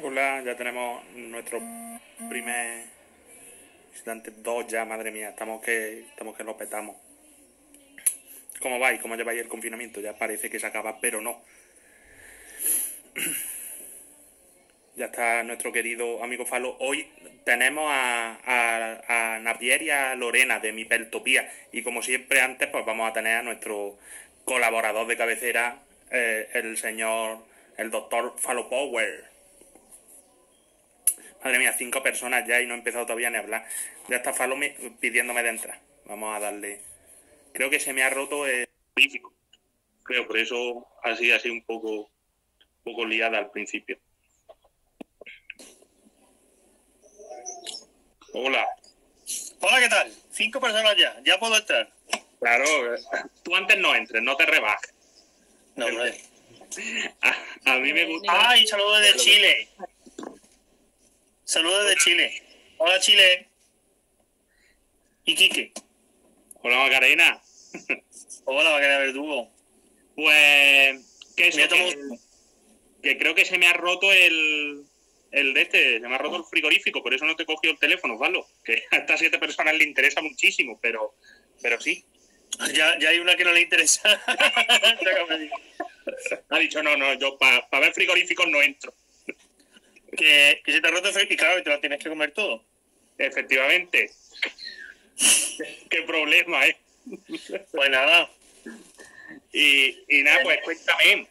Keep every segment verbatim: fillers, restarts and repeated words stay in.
Hola, ya tenemos nuestro primer visitante, dos ya, madre mía, estamos que, estamos que lo petamos. ¿Cómo vais? ¿Cómo lleváis el confinamiento? Ya parece que se acaba, pero no. Ya está nuestro querido amigo Falo. Hoy tenemos a, a, a Napier y a Lorena de Mi Peltopía. Y como siempre antes, pues vamos a tener a nuestro colaborador de cabecera, eh, el señor, el doctor Falo Power. Madre mía, cinco personas ya y no he empezado todavía ni a hablar. Ya está Falo pidiéndome de entrar. Vamos a darle. Creo que se me ha roto el físico. Creo, por eso así, así un poco, un poco liada al principio. Hola. Hola, ¿qué tal? Cinco personas ya, ya puedo entrar. Claro, tú antes no entres, no te rebajes. No, no es. A, a mí me gusta. ¡Ay, saludos desde Chile! Saludos desde Chile. Hola, Chile. ¿Y Quique? Hola, Macarena. Hola, Macarena Verdugo. Pues que, eso, tomo... que, que creo que se me ha roto el, el de este, se me ha roto el frigorífico, por eso no te he cogido el teléfono, Pablo. Que a estas siete personas le interesa muchísimo, pero, pero sí. Ya, ya hay una que no le interesa. Ha dicho, no, no, yo para pa ver frigoríficos no entro. Que, que se te ha roto el frigorífico y claro, te lo tienes que comer todo. Efectivamente. Qué problema, ¿eh? Pues nada. Y, y nada, pues cuéntame.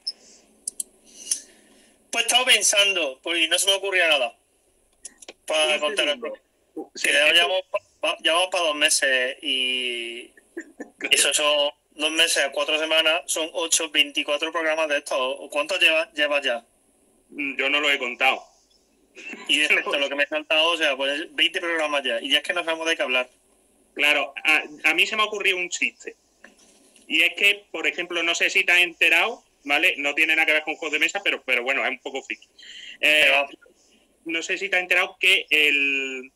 Pues he estado pensando, pues no se me ocurría nada para contar el programa. Sí, que ya llevamos, pa, llevamos para dos meses y eso son dos meses a cuatro semanas, son ocho, veinticuatro programas de estos. ¿Cuántos llevas lleva ya? Yo no lo he contado. Y excepto lo que me he saltado, o sea, pues veinte programas ya. Y ya es que no sabemos de qué hablar. Claro, a, a mí se me ha ocurrido un chiste. Y es que, por ejemplo, no sé si te has enterado, ¿vale? No tiene nada que ver con juegos de mesa, pero, pero bueno, es un poco friki. Eh, no sé si te has enterado que el...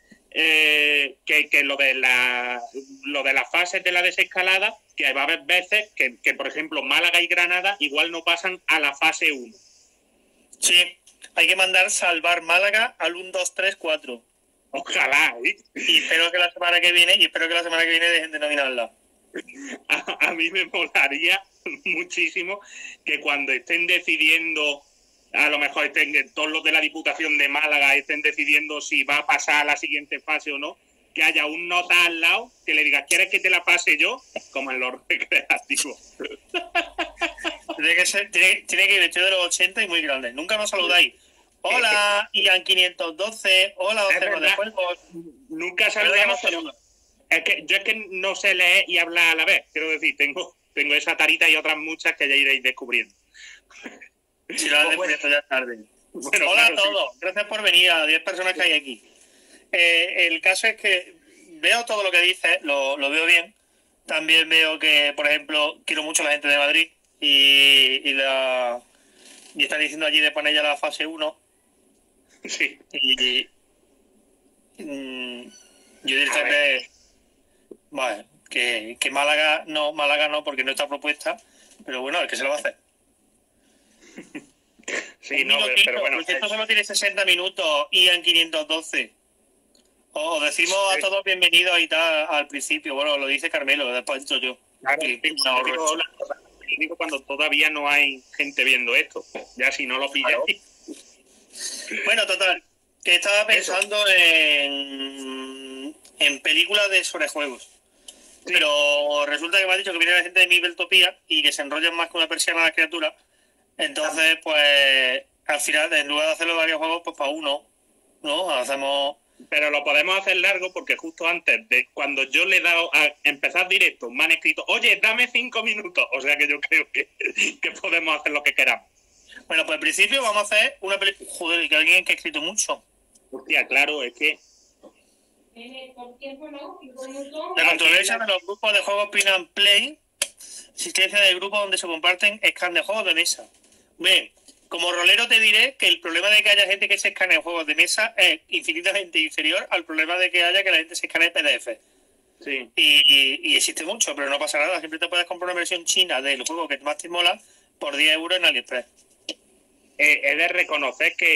Eh, que, que lo de la lo de las fases de la desescalada, que va a haber veces que, que, por ejemplo, Málaga y Granada igual no pasan a la fase uno. Sí, hay que mandar salvar Málaga al uno, dos, tres, cuatro. Ojalá, ¿eh? Y espero que la semana que viene, y espero que la semana que viene dejen de nominarla. A, a mí me molaría muchísimo que cuando estén decidiendo, a lo mejor estén todos los de la Diputación de Málaga estén decidiendo si va a pasar a la siguiente fase o no, que haya un nota al lado que le diga, ¿quieres que te la pase yo? Como en los recreativos. Tiene que ser, tiene, tiene que ir vestido de los ochenta y muy grande. Nunca nos saludáis. Hola, Ian quinientos doce. Hola, Océano de Juegos. Nunca saludamos. Es que yo es que no sé leer y hablar a la vez. Quiero decir, tengo, tengo esa tarita y otras muchas que ya iréis descubriendo. Si lo has descubierto ya es tarde. Bueno, hola claro, a todos. Sí. Gracias por venir a diez personas que hay aquí. Eh, el caso es que veo todo lo que dices, lo, lo veo bien. También veo que, por ejemplo, quiero mucho a la gente de Madrid y, y, la, y están diciendo allí de poner ya la fase uno. Sí. Y, y mmm, yo directamente... Vale, que, que Málaga no, Málaga no, porque no está propuesta, pero bueno, el que se lo va a hacer. Sí, no, pero, pero bueno. Porque esto solo tiene sesenta minutos y en quinientos doce. O decimos sí. a todos bienvenidos y tal al principio. Bueno, lo dice Carmelo, después he dicho yo. Claro, sí, no, digo, digo cuando todavía no hay gente viendo esto. Ya si no lo pilláis. Claro. Bueno, total, que estaba pensando en, en películas de sobre juegos. Sí. Pero resulta que me ha dicho que viene la gente de Mi Beltopía y que se enrollan más que una persiana a las criaturas. Entonces, pues, al final, en lugar de hacerlo varios juegos, pues para uno, ¿no? Hacemos... Pero lo podemos hacer largo porque justo antes de cuando yo le he dado a empezar directo, me han escrito, oye, dame cinco minutos. O sea que yo creo que, que podemos hacer lo que queramos. Bueno, pues al principio vamos a hacer una película... Joder, que alguien que ha escrito mucho. Hostia, claro, es que... La controversia de los grupos de juegos Print and Play, existencia de grupos donde se comparten scans de juegos de mesa. Bien, como rolero te diré que el problema de que haya gente que se escanee juegos de mesa es infinitamente inferior al problema de que haya que la gente se escanee P D F. Sí. Y, y, y existe mucho, pero no pasa nada. Siempre te puedes comprar una versión china del juego que más te mola por diez euros en AliExpress. Eh, he de reconocer que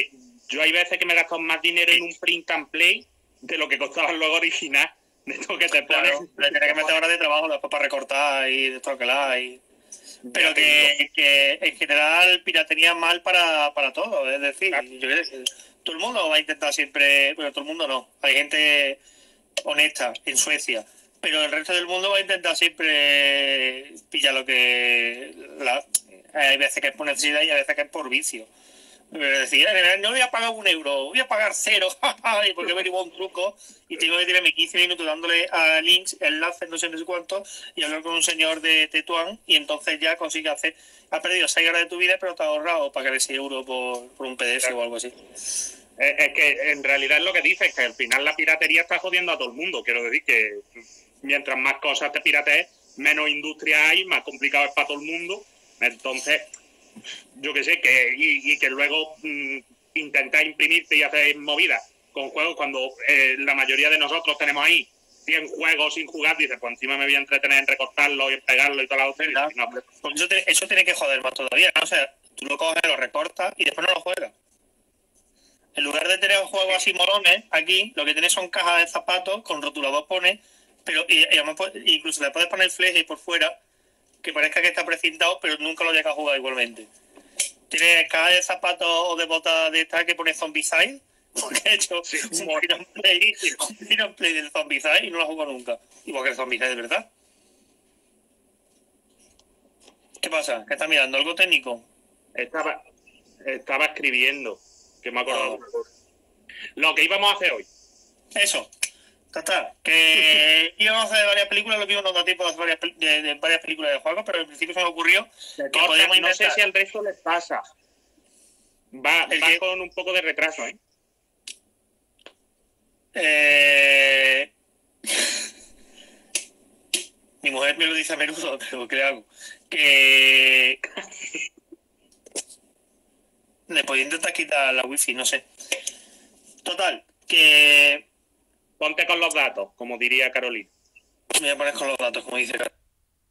yo hay veces que me he gastado más dinero en un print and play de lo que costaba el logo original. De esto que te pones. Claro, le tienes que meter horas de trabajo después para recortar y destroquelar y... Pero que, que en general piratería mal para, para todo, es decir, claro. Yo creo que todo el mundo va a intentar siempre, bueno, todo el mundo no, hay gente honesta en Suecia, pero el resto del mundo va a intentar siempre pillar lo que... La, hay veces que es por necesidad y hay veces que es por vicio. Es decir, no voy a pagar un euro, voy a pagar cero, porque me llevo un truco y tengo que tirarme quince minutos dándole a links, enlaces, no sé, no sé cuánto, y hablar con un señor de Tetuán, y entonces ya consigue hacer, has perdido seis horas de tu vida, pero te has ahorrado pagar seis euros por, por un P D F claro. O algo así. Es, es que en realidad es lo que dices, que al final la piratería está jodiendo a todo el mundo. Quiero decir que mientras más cosas te piratees, menos industria hay, más complicado es para todo el mundo. Entonces... yo que sé, que y, y que luego mmm, intentáis imprimirte y hacer movidas con juegos cuando eh, la mayoría de nosotros tenemos ahí cien juegos sin jugar, dices, pues encima me voy a entretener en recortarlo y en pegarlo y toda la opción. No, no, pues eso, te, eso tiene que joder más todavía, ¿no? O sea, tú lo coges, lo recortas y después no lo juegas. En lugar de tener juegos así morones, aquí lo que tienes son cajas de zapatos con rotulador pones, pero y, y además, incluso le puedes poner fleje por fuera que parezca que está precintado, pero nunca lo llega a jugar igualmente. Tiene caja de zapatos o de botas de estas que pone Zombicide, porque he hecho sí, un print and play, un print and play del Zombicide y no lo he jugado nunca. Y porque el Zombicide de verdad. ¿Qué pasa? ¿Qué estás mirando? ¿Algo técnico? Estaba, estaba escribiendo, que me he acordado. Oh. Lo que íbamos a hacer hoy. Eso. Total, que íbamos a hacer varias películas, lo mismo nos da tiempo de hacer varias, de, de varias películas de juegos, pero en principio se me ocurrió que Corta, podemos no intentar... sé si al resto les pasa. Va, va que... con un poco de retraso, ¿eh? eh... Mi mujer me lo dice a menudo, pero ¿qué hago? Que... Le podía intentar quitar la wifi, no sé. Total, que... Ponte con los datos, como diría Carolina. Me voy a poner con los datos, como dice Carolina.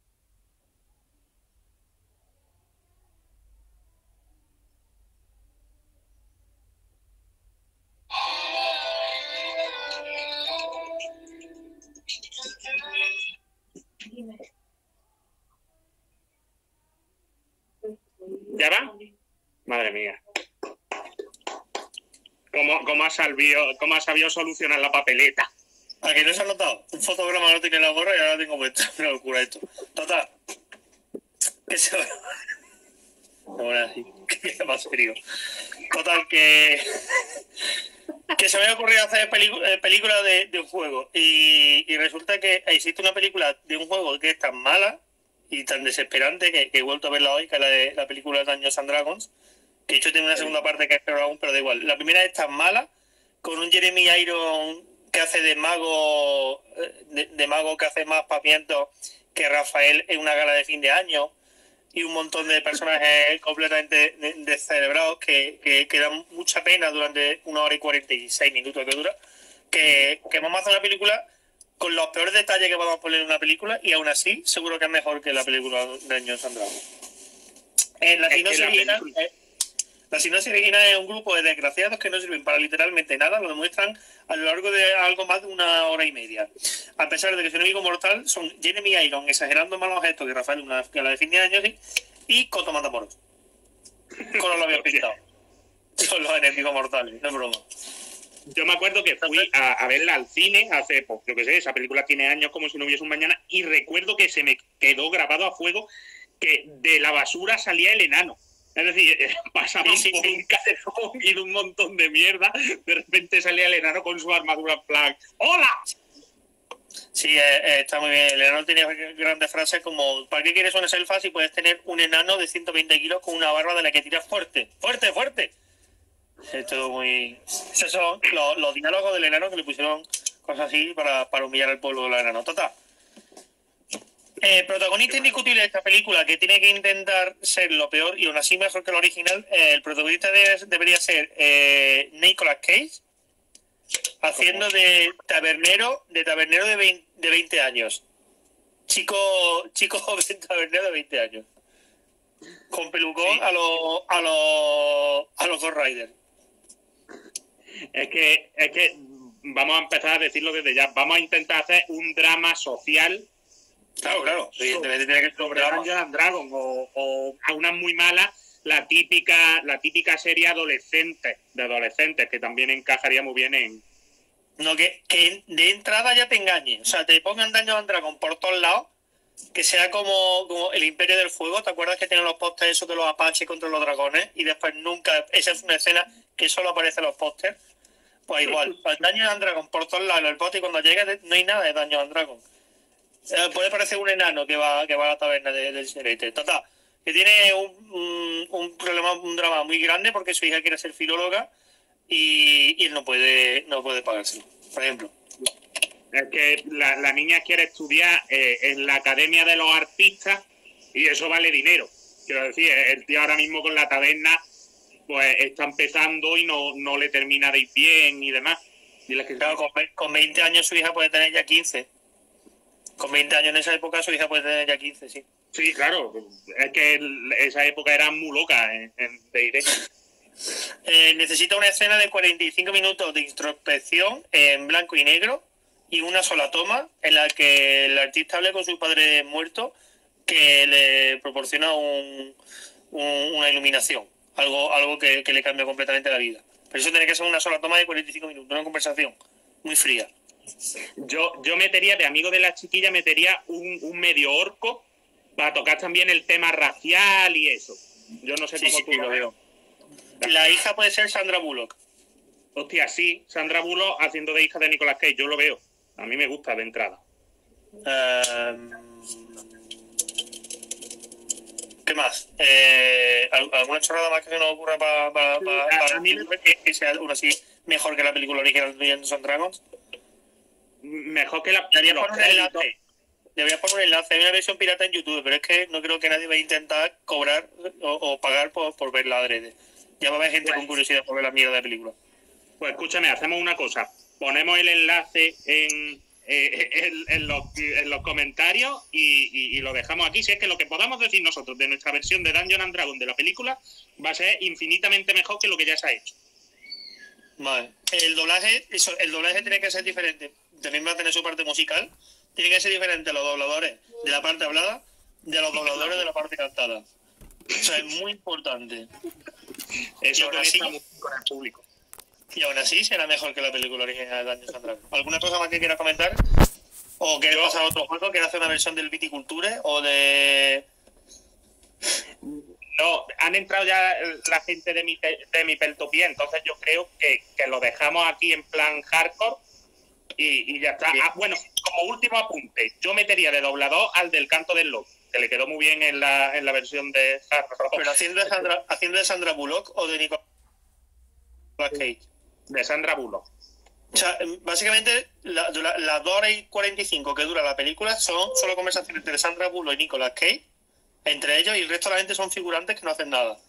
¿Ya va? Madre mía. ¿Cómo, cómo, ha sabido, ¿Cómo ha sabido solucionar la papeleta? ¿A que no se ha notado? Un fotograma no tiene la gorra y ahora la tengo puesta. Una locura esto. Total. Que se va. Ahora sí. Que más serio. Total, que. Que se me ha ocurrido hacer películas película de, de un juego. Y, y resulta que existe una película de un juego que es tan mala y tan desesperante que, que he vuelto a verla hoy, que es la de la película de Dungeons and Dragons. Que de hecho tiene una segunda parte que es peor aún, pero da igual. La primera es tan mala, con un Jeremy Irons que hace de mago, de, de mago que hace más papientos que Rafael en una gala de fin de año, y un montón de personajes completamente descerebrados que, que, que dan mucha pena durante una hora y cuarenta y seis minutos que dura, que, que vamos a hacer una película con los peores detalles que vamos a poner en una película, y aún así seguro que es mejor que la película de Dungeons and Dragons. En la sinopsis original... La sinopsis original es un grupo de desgraciados que no sirven para literalmente nada, lo demuestran a lo largo de algo más de una hora y media. A pesar de que su enemigo mortal son Jeremy Irons, exagerando malos gestos que Rafael una gala de fin de años, y Coto Matamoros. Con los labios pintados. Son los enemigos mortales, no es broma. Yo me acuerdo que fui a, a verla al cine hace, pues, yo que sé, esa película tiene años como si no hubiese un mañana, y recuerdo que se me quedó grabado a fuego que de la basura salía el enano. Es decir, pasaban sí, sí, por sí. un callejón y de un montón de mierda, de repente salía el enano con su armadura en plan ¡hola! Sí, eh, está muy bien. El enano tenía grandes frases como ¿para qué quieres una selfie si puedes tener un enano de ciento veinte kilos con una barba de la que tiras fuerte? ¡Fuerte, fuerte! Esto muy... Esos son los, los diálogos del enano que le pusieron cosas así para, para humillar al pueblo del enano. Total. El eh, protagonista indiscutible de esta película, que tiene que intentar ser lo peor y aún así mejor que lo original, eh, el protagonista de, debería ser eh, Nicolas Cage, haciendo de tabernero de tabernero de veinte, de veinte años. Chico chico joven tabernero de veinte años. Con pelucón sí. a los a los a los Ghost Riders. Es que, es que vamos a empezar a decirlo desde ya. Vamos a intentar hacer un drama social. Claro, claro. Evidentemente tiene que ser sobre Dungeons and Dragons o, o a una muy mala, la típica, la típica serie adolescente, de adolescentes, que también encajaría muy bien en... No, que, que de entrada ya te engañe. O sea, te pongan Dungeons and Dragons por todos lados, que sea como, como el Imperio del Fuego. ¿Te acuerdas que tienen los pósters esos de los apaches contra los dragones? Y después nunca... Esa es una escena que solo aparece en los pósters. Pues igual, el Dungeons and Dragons por todos lados, el poste, y cuando llegue no hay nada de Dungeons and Dragons. Eh, puede parecer un enano que va, que va a la taberna de, del Serete. Total, que tiene un, un, un problema, un drama muy grande porque su hija quiere ser filóloga y, y él no puede, no puede pagárselo, por ejemplo. Es que la, la niña quiere estudiar eh, en la Academia de los Artistas y eso vale dinero. Quiero decir, el tío ahora mismo con la taberna pues está empezando y no, no le termina de ir bien y demás. Y que claro, con, con veinte años su hija puede tener ya quince. Con veinte años en esa época su hija puede tener ya quince, sí. Sí, claro. Es que el, esa época era muy loca en, en D and D. Eh, necesita una escena de cuarenta y cinco minutos de introspección en blanco y negro y una sola toma en la que el artista hable con su padre muerto que le proporciona un, un, una iluminación, algo, algo que, que le cambia completamente la vida. Pero eso tiene que ser una sola toma de cuarenta y cinco minutos, una conversación muy fría. Yo, yo metería, de amigo de la chiquilla, metería un, un medio orco para tocar también el tema racial y eso. Yo no sé sí, cómo sí, tú lo veo. La hija puede ser Sandra Bullock. Hostia, sí, Sandra Bullock haciendo de hija de Nicolas Cage, yo lo veo. A mí me gusta de entrada. Um, ¿Qué más? Eh, ¿Alguna chorrada más que se nos ocurra para pa, pa, pa, pa, que, que sea aún así mejor que la película original de Dungeons and Dragons? Mejor que la... Debería poner un enlace. Debería poner un enlace. Hay una versión pirata en YouTube, pero es que no creo que nadie vaya a intentar cobrar o, o pagar por, por verla adrede. Ya va a haber gente pues, con curiosidad por ver la mierda de película. Pues escúchame, hacemos una cosa. Ponemos el enlace en, eh, en, en, los, en los comentarios y, y, y lo dejamos aquí. Si es que lo que podamos decir nosotros de nuestra versión de Dungeons and Dragons de la película va a ser infinitamente mejor que lo que ya se ha hecho. Vale. El doblaje, eso, el doblaje tiene que ser diferente. También va a tener su parte musical. Tiene que ser diferente a los dobladores de la parte hablada de los dobladores de la parte cantada. O sea, es muy importante. Eso conecta mucho con el público. Y aún así será mejor que la película original de Dungeons and Dragons. ¿Alguna cosa más que quieras comentar? ¿O quieres pasar a otro juego? ¿Quieres hacer una versión del Viticulture? ¿O de...? No, han entrado ya la gente de mi, de mi Peltopía, entonces yo creo que, que lo dejamos aquí en plan hardcore y, y ya está. Ah, bueno, como último apunte, yo metería de doblador al del Canto del Lobo, que le quedó muy bien en la, en la versión de hardcore. ¿Pero haciendo de Sandra, haciendo de Sandra Bullock o de Nicolas Cage? De Sandra Bullock. O sea, básicamente las la, la dos horas y cuarenta y cinco que dura la película son solo conversaciones entre Sandra Bullock y Nicolas Cage entre ellos, y el resto de la gente son figurantes que no hacen nada.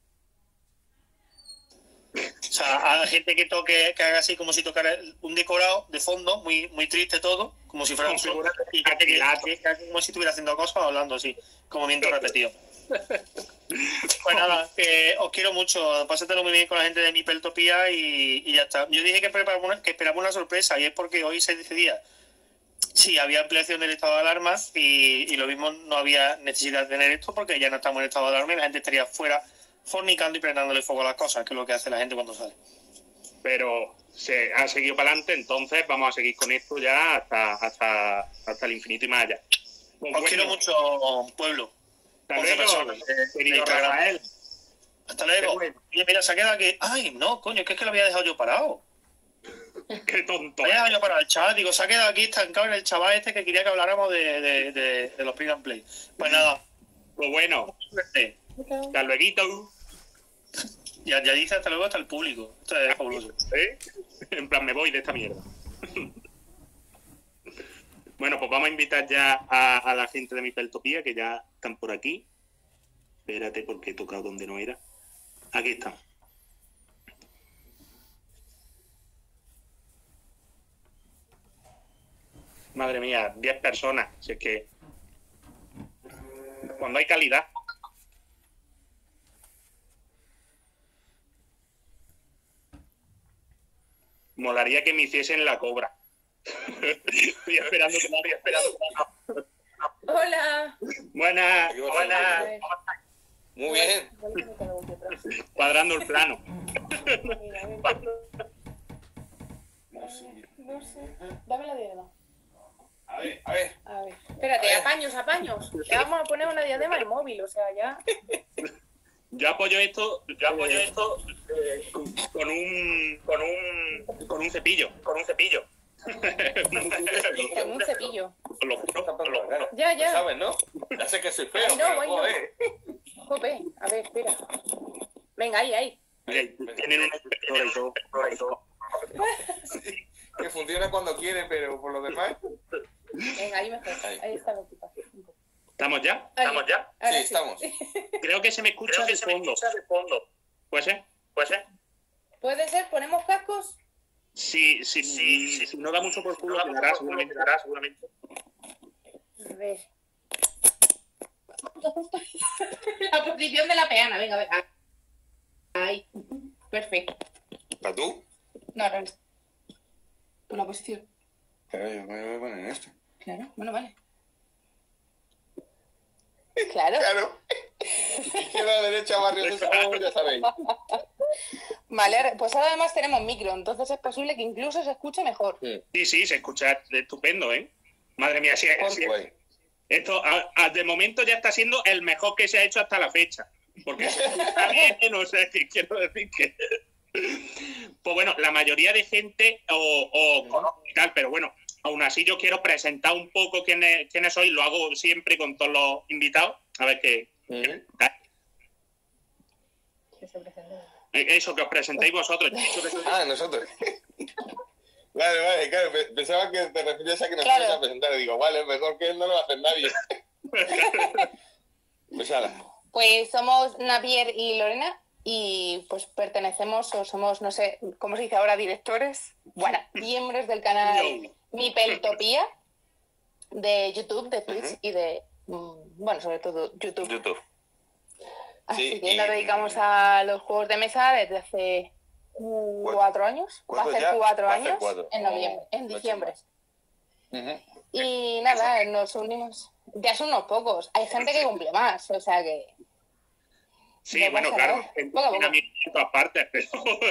O sea, hay gente que toque, que haga así como si tocara un decorado de fondo, muy muy triste todo, como si fuera un figurante, y gente que, que, que haga como si estuviera haciendo cosas hablando así, como viento repetido. Pues nada, que os quiero mucho, pásatelo muy bien con la gente de mi Peltopía y, y ya está. Yo dije que, una, que esperaba una sorpresa, y es porque hoy se decidía si había ampliación del estado de alarma y, y lo mismo no había necesidad de tener esto porque ya no estamos en estado de alarma y la gente estaría fuera fornicando y prendándole fuego a las cosas, que es lo que hace la gente cuando sale. Pero se ha seguido para adelante, entonces vamos a seguir con esto ya hasta, hasta, hasta el infinito y más allá. Pues os bueno, quiero mucho, pueblo. Hasta luego, querido Rafael. Hasta luego. Bueno. Y mira, se ha quedado aquí. Ay, no, coño, que es que lo había dejado yo parado. Qué tonto. Había dejado yo parado el chat. Digo, se ha quedado aquí estancado en el chaval este que quería que habláramos de, de, de, de los Print and Play. Pues nada. Pues bueno. Suerte. Hasta luego. Ya, ya dice hasta luego hasta el público. Esto es fabuloso. ¿Eh? En plan, me voy de esta mierda. Bueno, pues vamos a invitar ya a, a la gente de mi Peltopía, que ya están por aquí. Espérate, porque he tocado donde no era. Aquí están. Madre mía, diez personas. Si es que cuando hay calidad. Molaría que me hiciesen la cobra. Estoy esperando que me estoy esperando. Hola. Buenas, buenas. Muy bien. Cuadrando el plano. No sé. Dame la diadema. A ver, a ver. A ver. Espérate, apaños, apaños. Le vamos a poner una diadema al móvil, o sea, ya. Yo apoyo esto, yo apoyo esto eh, con, con un con un con un cepillo, con un cepillo. Con un cepillo. Os lo juro, os lo juro. Ya, ya. ¿Sabes, no? Ya sé que soy feo. Ay, no, pero, ay, no. joder. Jope, a ver, espera. Venga, ahí, ahí. Oye, tienen una inspectora y todo, y todo. Sí, que funciona cuando quiere, pero por lo demás... Venga, ahí mejor. Ahí está la equipa. ¿Estamos ya? ¿Estamos ya? Ahora Sí, estamos. Creo que se me escucha de fondo. de fondo. ¿Puede ser? ¿Puede ser? ¿Puede ser? ¿Ponemos cascos? Sí, sí, sí, sí. Si no da mucho por culo, te dará seguramente. Dará, seguramente. A ver. La posición de la peana, venga, venga. Ahí. Perfecto. ¿Para tú? No, no. La posición. Pero yo me voy a poner en esto. Claro, bueno, vale. Claro. Claro. Izquierda, derecha, barrio de Sao, ya sabéis. Vale, ahora- pues ahora además tenemos micro, entonces es posible que incluso se escuche mejor. Sí, sí, se escucha estupendo, ¿eh? Madre mía, sí, sí. Guay. Esto a- a- de momento ya está siendo el mejor que se ha hecho hasta la fecha. Porque se escucha bien, no sé qué quiero decir que... Pues bueno, la mayoría de gente o, o conozco y tal, pero bueno, aún así yo quiero presentar un poco quiénes, quiénes soy, lo hago siempre con todos los invitados, a ver qué... Ujú. Eso, que os presentéis vosotros. Ah, nosotros. Vale, vale, claro, pe- pensaba que te referías a que nos Claro. ibas a presentar. Y digo, vale, mejor que él no lo va a hacer nadie. Pues ala. Pues somos Napier y Lorena y pues pertenecemos o somos, no sé, ¿cómo se dice ahora? Directores. Bueno, miembros del canal Yo. Mipeltopía de YouTube, de Twitch Ujú. y de, mm, bueno, sobre todo YouTube. YouTube. Así Sí, que y- nos dedicamos a los juegos de mesa desde hace cuatro años. Va a ¿Cuántos hacer ya? cuatro Va a hacer años cuatro. en noviembre, en Ocho diciembre. Ujú. Y nada, nos unimos. Ya son unos pocos. Hay gente que cumple más, o sea que... Sí, No bueno, pasa claro, nada. en Poco a poco. confinamiento aparte, pero...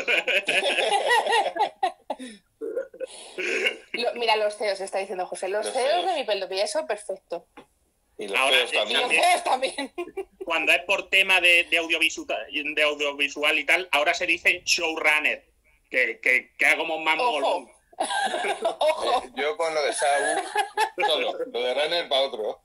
Lo- mira, los C E Os, está diciendo José. Los, Los C E Os C E Os. de mi peltopía, eso perfecto. Y los Ahora, feos sí, Y también. los C E Os también. Cuando es por tema de, de, audiovisual, de audiovisual y tal, ahora se dice showrunner, que, que, que hago más Ojo. molón. Ojo. Eh, yo con lo de Sau, solo. Lo de Runner para otro.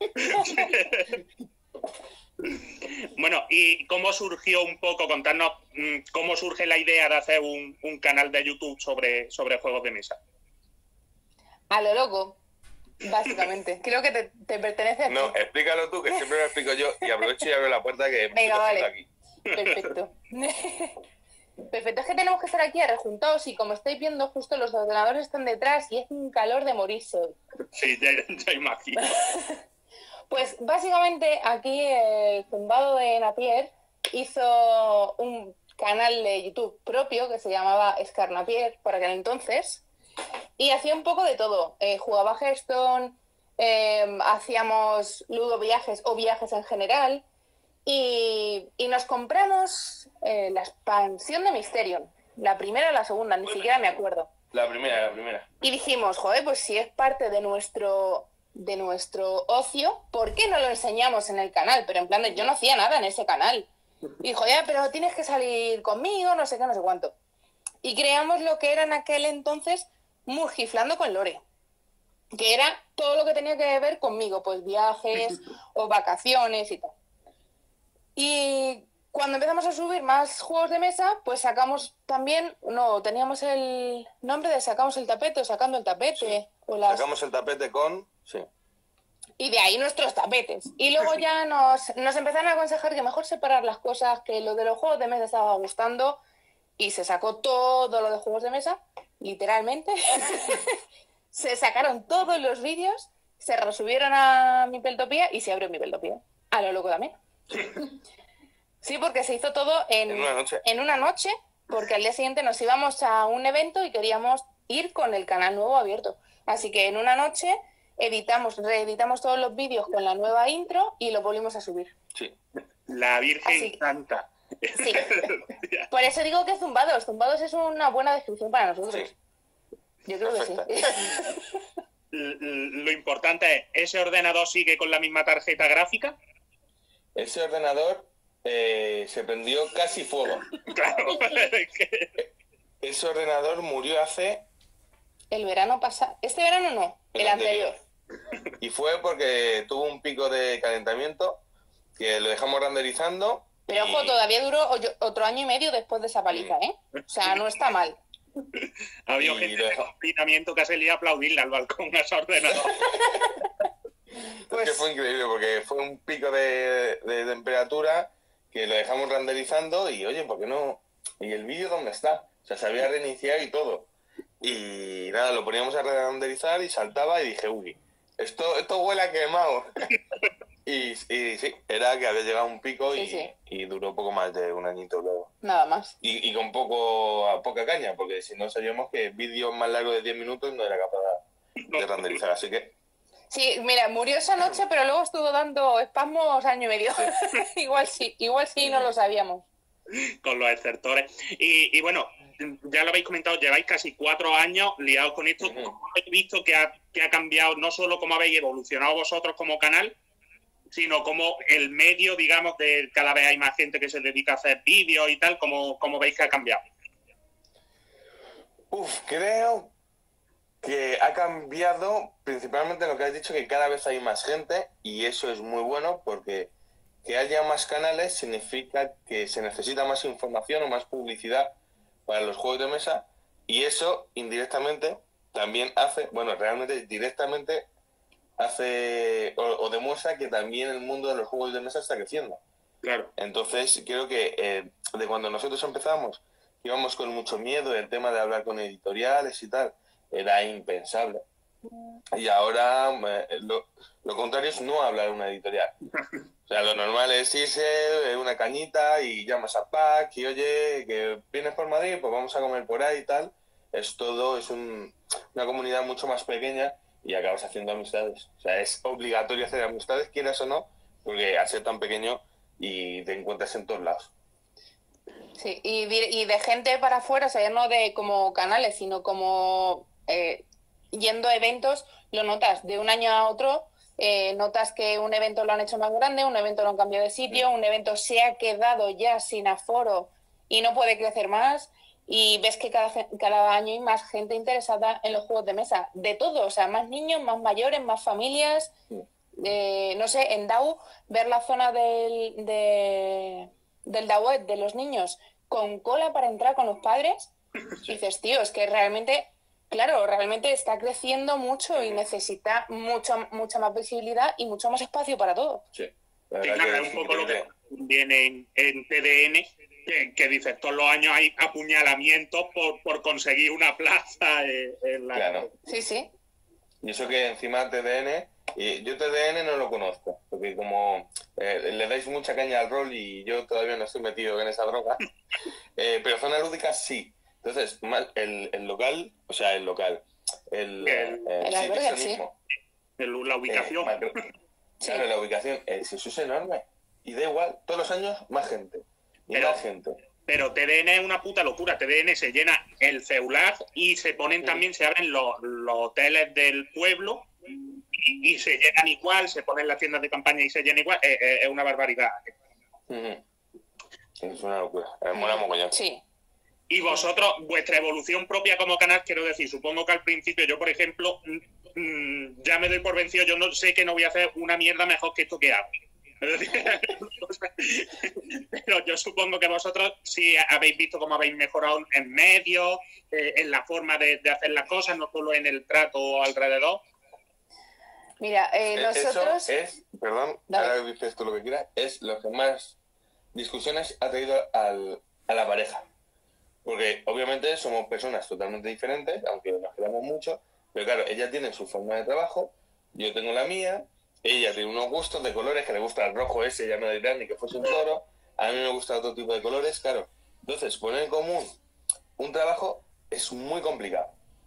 Bueno, ¿y cómo surgió un poco? Contarnos mm, cómo surge la idea de hacer un, un canal de YouTube sobre, sobre juegos de mesa. A lo loco, básicamente. Creo que te, te pertenece a ti. No, explícalo tú, que siempre lo explico yo. Y aprovecho y abro la puerta que me Venga, estoy cogiendo vale. aquí. Perfecto. Perfecto, es que tenemos que estar aquí rejuntados y como estáis viendo, justo los ordenadores están detrás y es un calor de morirse hoy. Sí, ya, ya imagino. Pues básicamente aquí el zumbado de Napier hizo un canal de YouTube propio que se llamaba Scar Napier por aquel entonces y hacía un poco de todo. Eh, jugaba Hearthstone, eh, hacíamos ludo viajes o viajes en general y, y nos compramos eh, la expansión de Mysterium, la primera o la segunda, ni siquiera me acuerdo. La primera, la primera. Y dijimos, joder, pues si es parte de nuestro de nuestro ocio, ¿por qué no lo enseñamos en el canal? Pero en plan de, yo no hacía nada en ese canal. Y dijo, ya, pero tienes que salir conmigo, no sé qué, no sé cuánto. Y creamos lo que era en aquel entonces Murgiflando con Lore, que era todo lo que tenía que ver conmigo, pues viajes o vacaciones y tal. Y cuando empezamos a subir más juegos de mesa, pues sacamos también, no, teníamos el nombre de sacamos el tapete o sacando el tapete. O las... Sacamos el tapete con... Sí. Y de ahí nuestros tapetes. Y luego ya nos, nos empezaron a aconsejar que mejor separar las cosas, que lo de los juegos de mesa estaba gustando y se sacó todo lo de juegos de mesa, literalmente. Se sacaron todos los vídeos, se resubieron a Mipeltopía y se abrió Mipeltopía. A lo loco también. Sí, porque se hizo todo en, En una noche. en una noche, porque al día siguiente nos íbamos a un evento y queríamos ir con el canal nuevo abierto. Así que en una noche editamos, reeditamos todos los vídeos con la nueva intro y lo volvimos a subir. Sí. La Virgen Así- Santa. Sí. Por eso digo que Zumbados. Zumbados es una buena descripción para nosotros. Sí. Yo creo que sí. L- Lo importante es, ¿ese ordenador sigue con la misma tarjeta gráfica? Ese ordenador eh, se prendió casi fuego. Claro, es que- Ese ordenador murió hace... El verano pasado. Este verano no, el, El anterior. anterior. Y fue porque tuvo un pico de calentamiento que lo dejamos renderizando. Pero y- ojo, todavía duró o- otro año y medio después de esa paliza, ¿eh? O sea, no está mal. Había Y gente lo- de confinamiento que se le iba a aplaudirle al balcón a ese ordenador. Pues- Es que fue increíble porque fue un pico de, de temperatura que lo dejamos renderizando y oye, ¿por qué no? ¿Y el vídeo dónde está? O sea, se había reiniciado y todo. Y nada, lo poníamos a renderizar y saltaba y dije, uy, esto, esto huele a quemado. y, y sí, era que había llegado a un pico y, Sí, sí. y duró poco más de un añito luego. Nada más. Y, y con poco a poca caña, porque si no sabíamos que vídeos más largos de diez minutos no era capaz de, de renderizar, así que... Sí, mira, murió esa noche, pero luego estuvo dando espasmos año y medio. igual sí, igual sí, no lo sabíamos. Con los excertores. Y, y bueno, ya lo habéis comentado, lleváis casi cuatro años liados con esto. Ujú. ¿Cómo habéis visto que ha, que ha cambiado no solo cómo habéis evolucionado vosotros como canal, sino como el medio, digamos, de cada vez hay más gente que se dedica a hacer vídeos y tal? ¿Cómo, cómo veis que ha cambiado? Uf, creo que ha cambiado principalmente lo que has dicho, que cada vez hay más gente y eso es muy bueno porque que haya más canales significa que se necesita más información o más publicidad para los juegos de mesa y eso indirectamente también hace, bueno, realmente directamente hace o, o demuestra que también el mundo de los juegos de mesa está creciendo. Claro. Entonces, creo que eh, de cuando nosotros empezamos, íbamos con mucho miedo, el tema de hablar con editoriales y tal, era impensable. Y ahora eh, lo, lo contrario es no hablar una editorial. O sea, lo normal es irse, eh, una cañita y llamas a Pac y oye, que vienes por Madrid, pues vamos a comer por ahí y tal. Es todo, es un, una comunidad mucho más pequeña y acabas haciendo amistades. O sea, es obligatorio hacer amistades, quieras o no, porque al ser tan pequeño y te encuentras en todos lados. Sí, y de, y de gente para afuera, o sea, ya no de como canales, sino como eh, yendo a eventos, lo notas de un año a otro. Eh, notas que un evento lo han hecho más grande, un evento lo han cambiado de sitio, un evento se ha quedado ya sin aforo y no puede crecer más, y ves que cada, cada año hay más gente interesada en los juegos de mesa, de todo, o sea, más niños, más mayores, más familias. Eh, no sé, en D A O, ver la zona del, de, del DAOet de los niños con cola para entrar con los padres, dices, tío, es que realmente... Claro, realmente está creciendo mucho y necesita mucho, mucha más visibilidad y mucho más espacio para todo. Sí, la Sí, verdad claro, que es es un poco lo que increíble. viene en, en T D N, que, que dices, todos los años hay apuñalamientos por, por conseguir una plaza en, en la... Claro. Sí, sí. Y eso que encima T D N, y yo T D N no lo conozco, porque como eh, le dais mucha caña al rol y yo todavía no estoy metido en esa droga, eh, pero zona lúdica sí. Entonces, más el, el local, o sea, el local, el, El- eh, el sí, albergue, eso sí. mismo. en la ubicación. Eh, macro- claro, la ubicación, eh, eso es enorme. Y da igual, todos los años más gente. Y Pero- más gente. Pero T D N es una puta locura. T D N se llena el Ceulag y se ponen Sí. también, se abren los, los hoteles del pueblo y, y se llenan igual, se ponen las tiendas de campaña y se llenan igual. Es, es- es una barbaridad. Ujú. Es una locura. Eh, mola mogollón. Sí. Y vosotros, vuestra evolución propia como canal, quiero decir, supongo que al principio yo, por ejemplo, mm, mm, ya me doy por vencido, yo no sé que no voy a hacer una mierda mejor que esto que hago. Es decir, pero yo supongo que vosotros sí habéis visto cómo habéis mejorado en medios, eh, en la forma de, de hacer las cosas, no solo en el trato alrededor. Mira, eh, Eh, nosotros... Eso es, perdón, Dale. ahora dices tú lo que quieras, es lo que más discusiones ha traído al, a la pareja. Porque obviamente somos personas totalmente diferentes, aunque nos queramos mucho, pero claro, ella tiene su forma de trabajo, yo tengo la mía, ella tiene unos gustos de colores, que le gusta el rojo ese, ya no dirá ni que fuese un toro, a mí me gusta otro tipo de colores, claro. Entonces, poner en común un trabajo es muy complicado.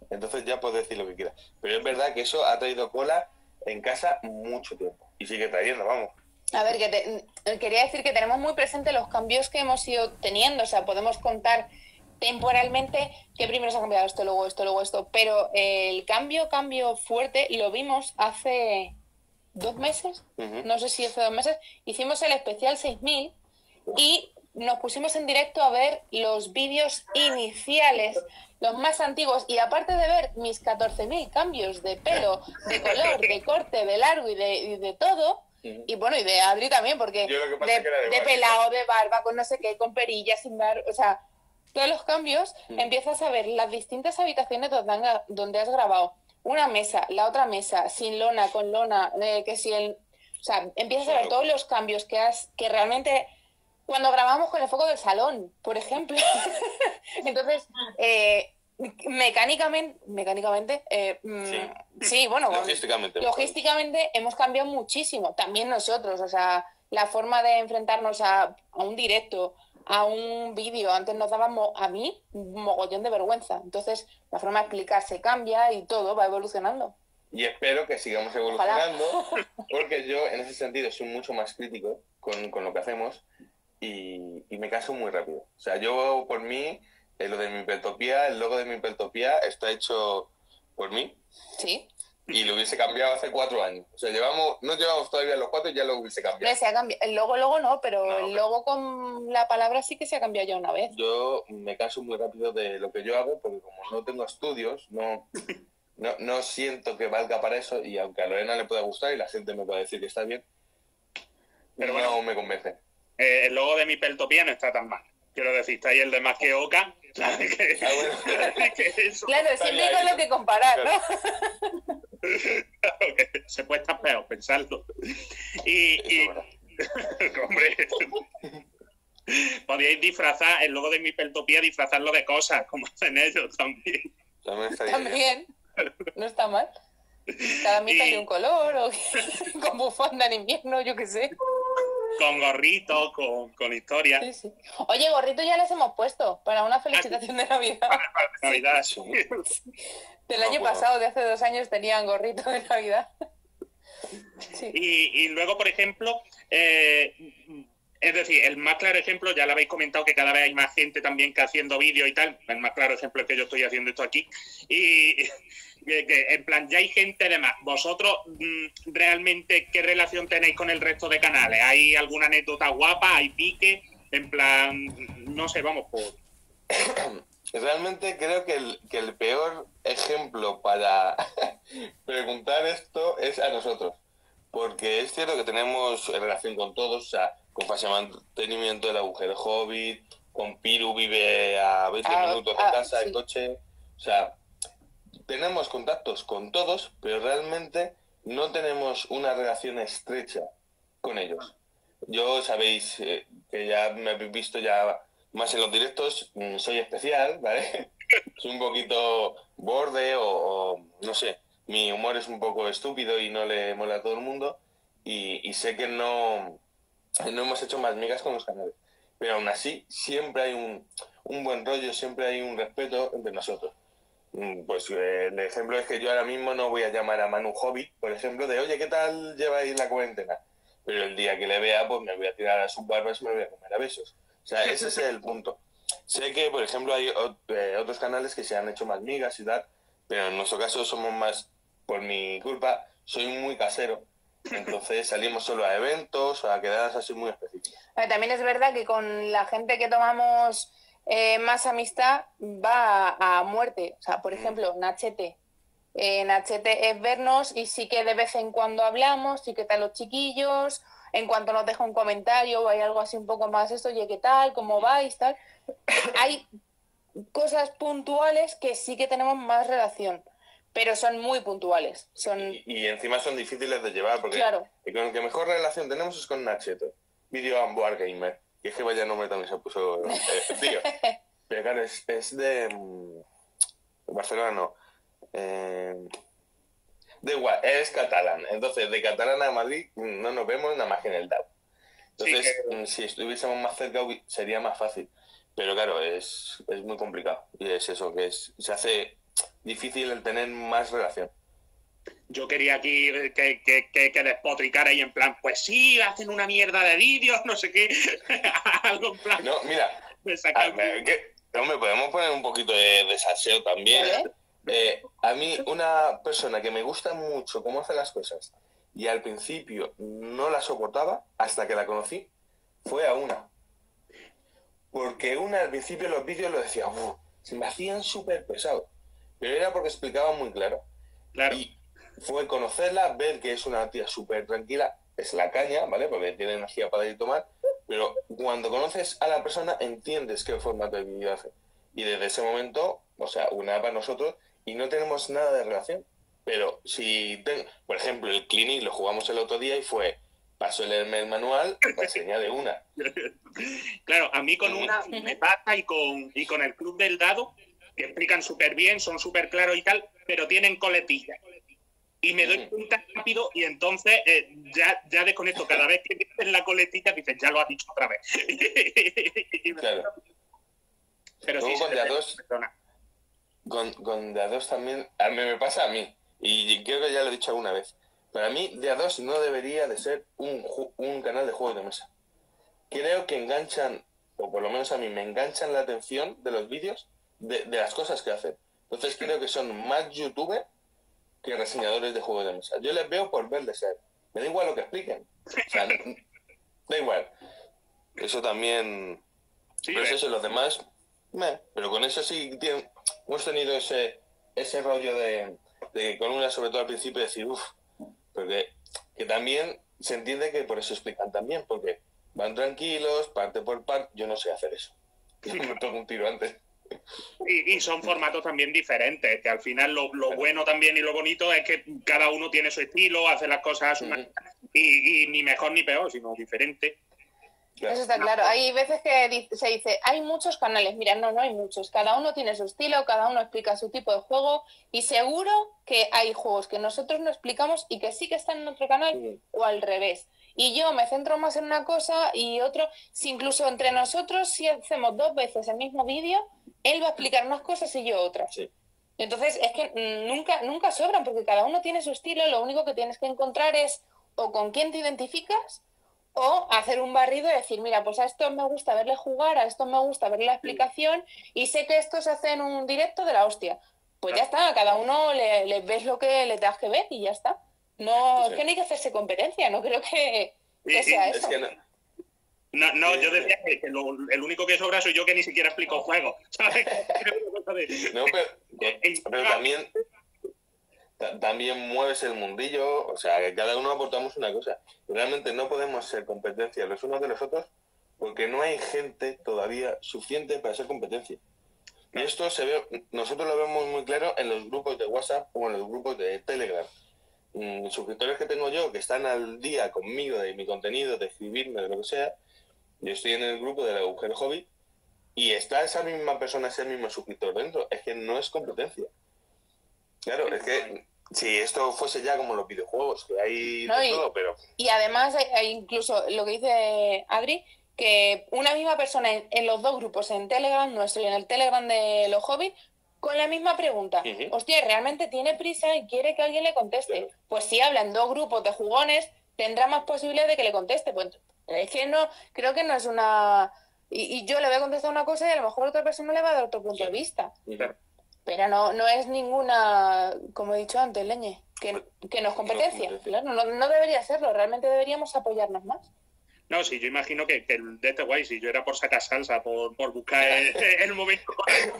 entonces ya puedes decir lo que quieras. Pero es verdad que eso ha traído cola en casa mucho tiempo. Y sigue trayendo, vamos. A ver, que te, quería decir que tenemos muy presente los cambios que hemos ido teniendo. O sea, podemos contar temporalmente que primero se ha cambiado esto, luego esto, luego esto. Pero el cambio, cambio fuerte, lo vimos hace dos meses. Uh-huh. No sé si hace dos meses. Hicimos el especial seis mil y nos pusimos en directo a ver los vídeos iniciales, los más antiguos, y aparte de ver mis catorce mil cambios de pelo, de color, de corte, de largo y de, y de todo, y bueno, y de Adri también, porque de, de, de pelado, de barba, con no sé qué, con perillas, sin dar, o sea, todos los cambios, mm. empiezas a ver las distintas habitaciones donde, donde has grabado, una mesa, la otra mesa, sin lona, con lona, eh, que si el... O sea, empiezas a ver todos los cambios que has, que realmente... Cuando grabamos con el foco del salón, por ejemplo. Entonces, eh, mecánicamente, mecánicamente eh, sí. sí, bueno, logísticamente, logísticamente hemos cambiado muchísimo, también nosotros, o sea, la forma de enfrentarnos a, a un directo, a un vídeo, antes nos dábamos, a mí, un mogollón de vergüenza, entonces la forma de explicarse cambia y todo va evolucionando. Y espero que sigamos evolucionando, Ojalá. Porque yo en ese sentido soy mucho más crítico con, con lo que hacemos. Y, y me caso muy rápido. O sea, yo por mí, eh, lo de mi Peltopía, el logo de mi Peltopía está hecho por mí. Sí. Y lo hubiese cambiado hace cuatro años. O sea, llevamos, no llevamos todavía los cuatro y ya lo hubiese cambiado. Se ha cambiado. El logo, logo no, pero no, el logo con la palabra sí que se ha cambiado ya una vez. Yo me caso muy rápido de lo que yo hago, porque como no tengo estudios, no, no, no siento que valga para eso, y aunque a Lorena le pueda gustar y la gente me pueda decir que está bien, pero no bueno, me convence. Eh, el logo de mi Peltopía no está tan mal. Quiero decir, está ahí el de más que Oca. Claro, que, ah, bueno. que eso claro siempre hay con lo que comparar, claro. ¿no? Claro, que se puede estar peor pensarlo. Y, y hombre, podíais disfrazar el logo de mi Peltopía, disfrazarlo de cosas, como hacen ellos también. También, está también. No está mal. Cada mitad y... de un color, o con bufanda en invierno, yo qué sé. Con gorrito, con, con historia. Sí, sí. Oye, gorrito ya les hemos puesto para una felicitación de Navidad. Para, para Navidad, sí. Del año pasado, de hace dos años, tenían gorrito de Navidad. Sí. Y, y luego, por ejemplo, eh, es decir, el más claro ejemplo, ya lo habéis comentado, que cada vez hay más gente también que haciendo vídeos y tal. El más claro ejemplo es que yo estoy haciendo esto aquí. Y... Que, que, en plan, ya hay gente de más. ¿Vosotros mmm, realmente qué relación tenéis con el resto de canales? ¿Hay alguna anécdota guapa? ¿Hay pique? En plan, no sé, vamos por... Realmente creo que el, que el peor ejemplo para preguntar esto es a nosotros. Porque es cierto que tenemos relación con todos, o sea, con fase de mantenimiento del agujero Hobbit, con Piru vive a veinte ah, minutos de ah, casa, sí. El coche, o sea... Tenemos contactos con todos, pero realmente no tenemos una relación estrecha con ellos. Yo sabéis eh, que ya me habéis visto ya más en los directos, soy especial, ¿vale? Soy un poquito borde o, o no sé, mi humor es un poco estúpido y no le mola a todo el mundo, y, y sé que no, no hemos hecho más migas con los canales. Pero aún así siempre hay un, un buen rollo, siempre hay un respeto entre nosotros. Pues eh, el ejemplo es que yo ahora mismo no voy a llamar a Manu Hobbit, por ejemplo, de oye, ¿qué tal lleváis la cuarentena? Pero el día que le vea, pues me voy a tirar a sus barbas y me voy a comer a besos. O sea, ese es el punto. Sé que, por ejemplo, hay eh, otros canales que se han hecho más migas y tal, pero en nuestro caso somos más, por mi culpa, soy muy casero. Entonces salimos solo a eventos o a quedadas así muy específicas. También es verdad que con la gente que tomamos... Eh, más amistad va a, a muerte. O sea, por ejemplo, Nachete. Eh, Nachete es vernos y sí que de vez en cuando hablamos, sí que están los chiquillos, en cuanto nos deja un comentario o hay algo así un poco más esto, oye, ¿qué tal? ¿Cómo vais? Tal. Hay cosas puntuales que sí que tenemos más relación, pero son muy puntuales. Son... Y, y encima son difíciles de llevar, porque claro. Con el que mejor relación tenemos es con Nachete, Video and Board Gamer. Y es que vaya nombre también se puso eh, tío. Pero claro, es, es de um, Barcelona, no. Eh, de igual, es catalán. Entonces, de catalán a Madrid no nos vemos nada más que en el D A O. Entonces, sí, que... si estuviésemos más cerca sería más fácil. Pero claro, es, es muy complicado. Y es eso, que es, se hace difícil el tener más relación. Yo quería aquí que, que, que, que despotricara y en plan, pues sí, hacen una mierda de vídeos, no sé qué, algo en plan... No, mira, a, que, hombre, podemos poner un poquito de, de salseo también. ¿Vale? Eh, a mí, una persona que me gusta mucho cómo hace las cosas y al principio no la soportaba hasta que la conocí, fue a una. Porque una al principio los vídeos lo decía, uff, se me hacían súper pesados. Pero era porque explicaba muy claro. Claro. Y fue conocerla, ver que es una tía súper tranquila, es la caña, ¿vale? Porque tiene energía para ir a tomar. Pero cuando conoces a la persona, entiendes qué formato de vídeo hace. Y desde ese momento, o sea, una para nosotros, y no tenemos nada de relación. Pero si, ten, por ejemplo, el Clinic lo jugamos el otro día y fue, paso a leerme el manual, me enseña de una. Claro, a mí con una me pasa y con, y con el Club del Dado, que explican súper bien, son súper claros y tal, pero tienen coletilla. Y me doy cuenta rápido y entonces eh, ya, ya desconecto. Cada vez que dices la coletilla, dices, ya lo has dicho otra vez. Claro. Pero Luego sí, con de a dos, con, con de a dos también, a mí me pasa a mí, y creo que ya lo he dicho alguna vez, para mí de a dos no debería de ser un, un canal de juegos de mesa. Creo que enganchan, o por lo menos a mí me enganchan la atención de los vídeos de, de las cosas que hacen. Entonces creo que son más youtubers que reseñadores de juegos de mesa. Yo les veo por ver de ser. Me da igual lo que expliquen. O sea, da igual. Eso también... Sí, pero eso, los demás... Meh. Pero con eso sí tienen, hemos tenido ese ese rollo de, de con una, sobre todo al principio, decir, uff, porque que también se entiende que por eso explican también, porque van tranquilos, parte por parte. Yo no sé hacer eso. Me toco un tiro antes. Y, y son formatos también diferentes, que al final lo, lo bueno también y lo bonito es que cada uno tiene su estilo, hace las cosas a su manera, uh-huh. y, y ni mejor ni peor, sino diferente. Claro. Eso está claro. Hay veces que se dice, hay muchos canales. Mira, no, no hay muchos. Cada uno tiene su estilo, cada uno explica su tipo de juego y seguro que hay juegos que nosotros no explicamos y que sí que están en otro canal sí. o al revés. Y yo me centro más en una cosa y otro. Si incluso entre nosotros, si hacemos dos veces el mismo vídeo, él va a explicar unas cosas y yo otras. Sí. Entonces, es que nunca, nunca sobran porque cada uno tiene su estilo. Lo único que tienes que encontrar es o con quién te identificas o hacer un barrido y decir, mira, pues a estos me gusta verle jugar, a estos me gusta ver la explicación y sé que estos hacen un directo de la hostia. Pues ya está, a cada uno le, le ves lo que le das que ver y ya está. No, sí. Es que no hay que hacerse competencia, no creo que, que sí, sea es eso. Que no. No, no, yo decía que, que lo, el único que sobra soy yo que ni siquiera explico juegos, ¿sabes? No, pero, pero también... también mueves el mundillo, o sea, que cada uno aportamos una cosa. Realmente no podemos ser competencia los unos de los otros porque no hay gente todavía suficiente para ser competencia. Y esto se ve, nosotros lo vemos muy claro en los grupos de WhatsApp o en los grupos de Telegram. Mm, suscriptores que tengo yo que están al día conmigo de mi contenido, de escribirme, de lo que sea. Yo estoy en el grupo de la Mujer Hobby y está esa misma persona, ese mismo suscriptor dentro. Es que no es competencia. Claro, es que si esto fuese ya como los videojuegos, que hay no, de y, todo, pero... Y además hay, hay incluso lo que dice Adri, que una misma persona en, en los dos grupos, en Telegram nuestro y en el Telegram de los hobbies, con la misma pregunta. Uh-huh. Hostia, ¿realmente tiene prisa y quiere que alguien le conteste? Claro. Pues si hablan dos grupos de jugones, tendrá más posibilidades de que le conteste. Pues es que no, creo que no es una... Y, y yo le voy a contestar una cosa y a lo mejor otra persona le va a dar otro punto de vista. Uh-huh. Pero no, no es ninguna, como he dicho antes, leñe, que, que no es competencia. Claro, no, no debería serlo, realmente deberíamos apoyarnos más. No, sí, yo imagino que, que el de este guay, si yo era por sacar salsa, por, por buscar el, el momento.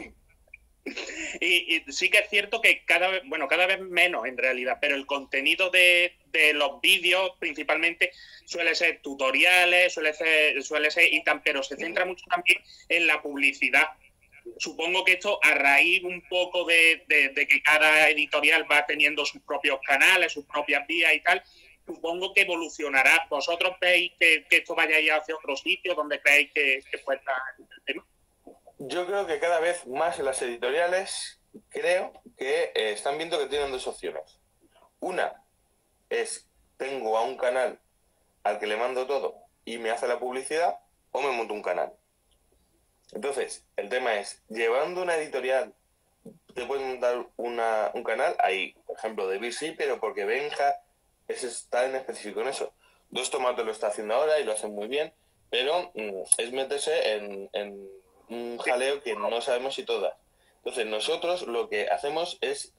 Y, y sí que es cierto que cada vez, bueno, cada vez menos en realidad, pero el contenido de, de los vídeos principalmente suele ser tutoriales, suele ser, suele ser y tan, pero se centra mucho también en la publicidad. Supongo que esto a raíz un poco de, de, de que cada editorial va teniendo sus propios canales, sus propias vías y tal, supongo que evolucionará. ¿Vosotros veis que, que esto vaya a ir hacia otro sitio donde creéis que, que pueda estar el tema? Yo creo que cada vez más las editoriales creo que eh, están viendo que tienen dos opciones. Una es, tengo a un canal al que le mando todo y me hace la publicidad, o me monto un canal. Entonces, el tema es, llevando una editorial te pueden dar una, un canal ahí, por ejemplo, de Bill sí, pero porque Benja es, está en específico en eso. Dos Tomates lo está haciendo ahora y lo hacen muy bien, pero mm, es meterse en, en un jaleo que no sabemos si todas. Entonces nosotros lo que hacemos es,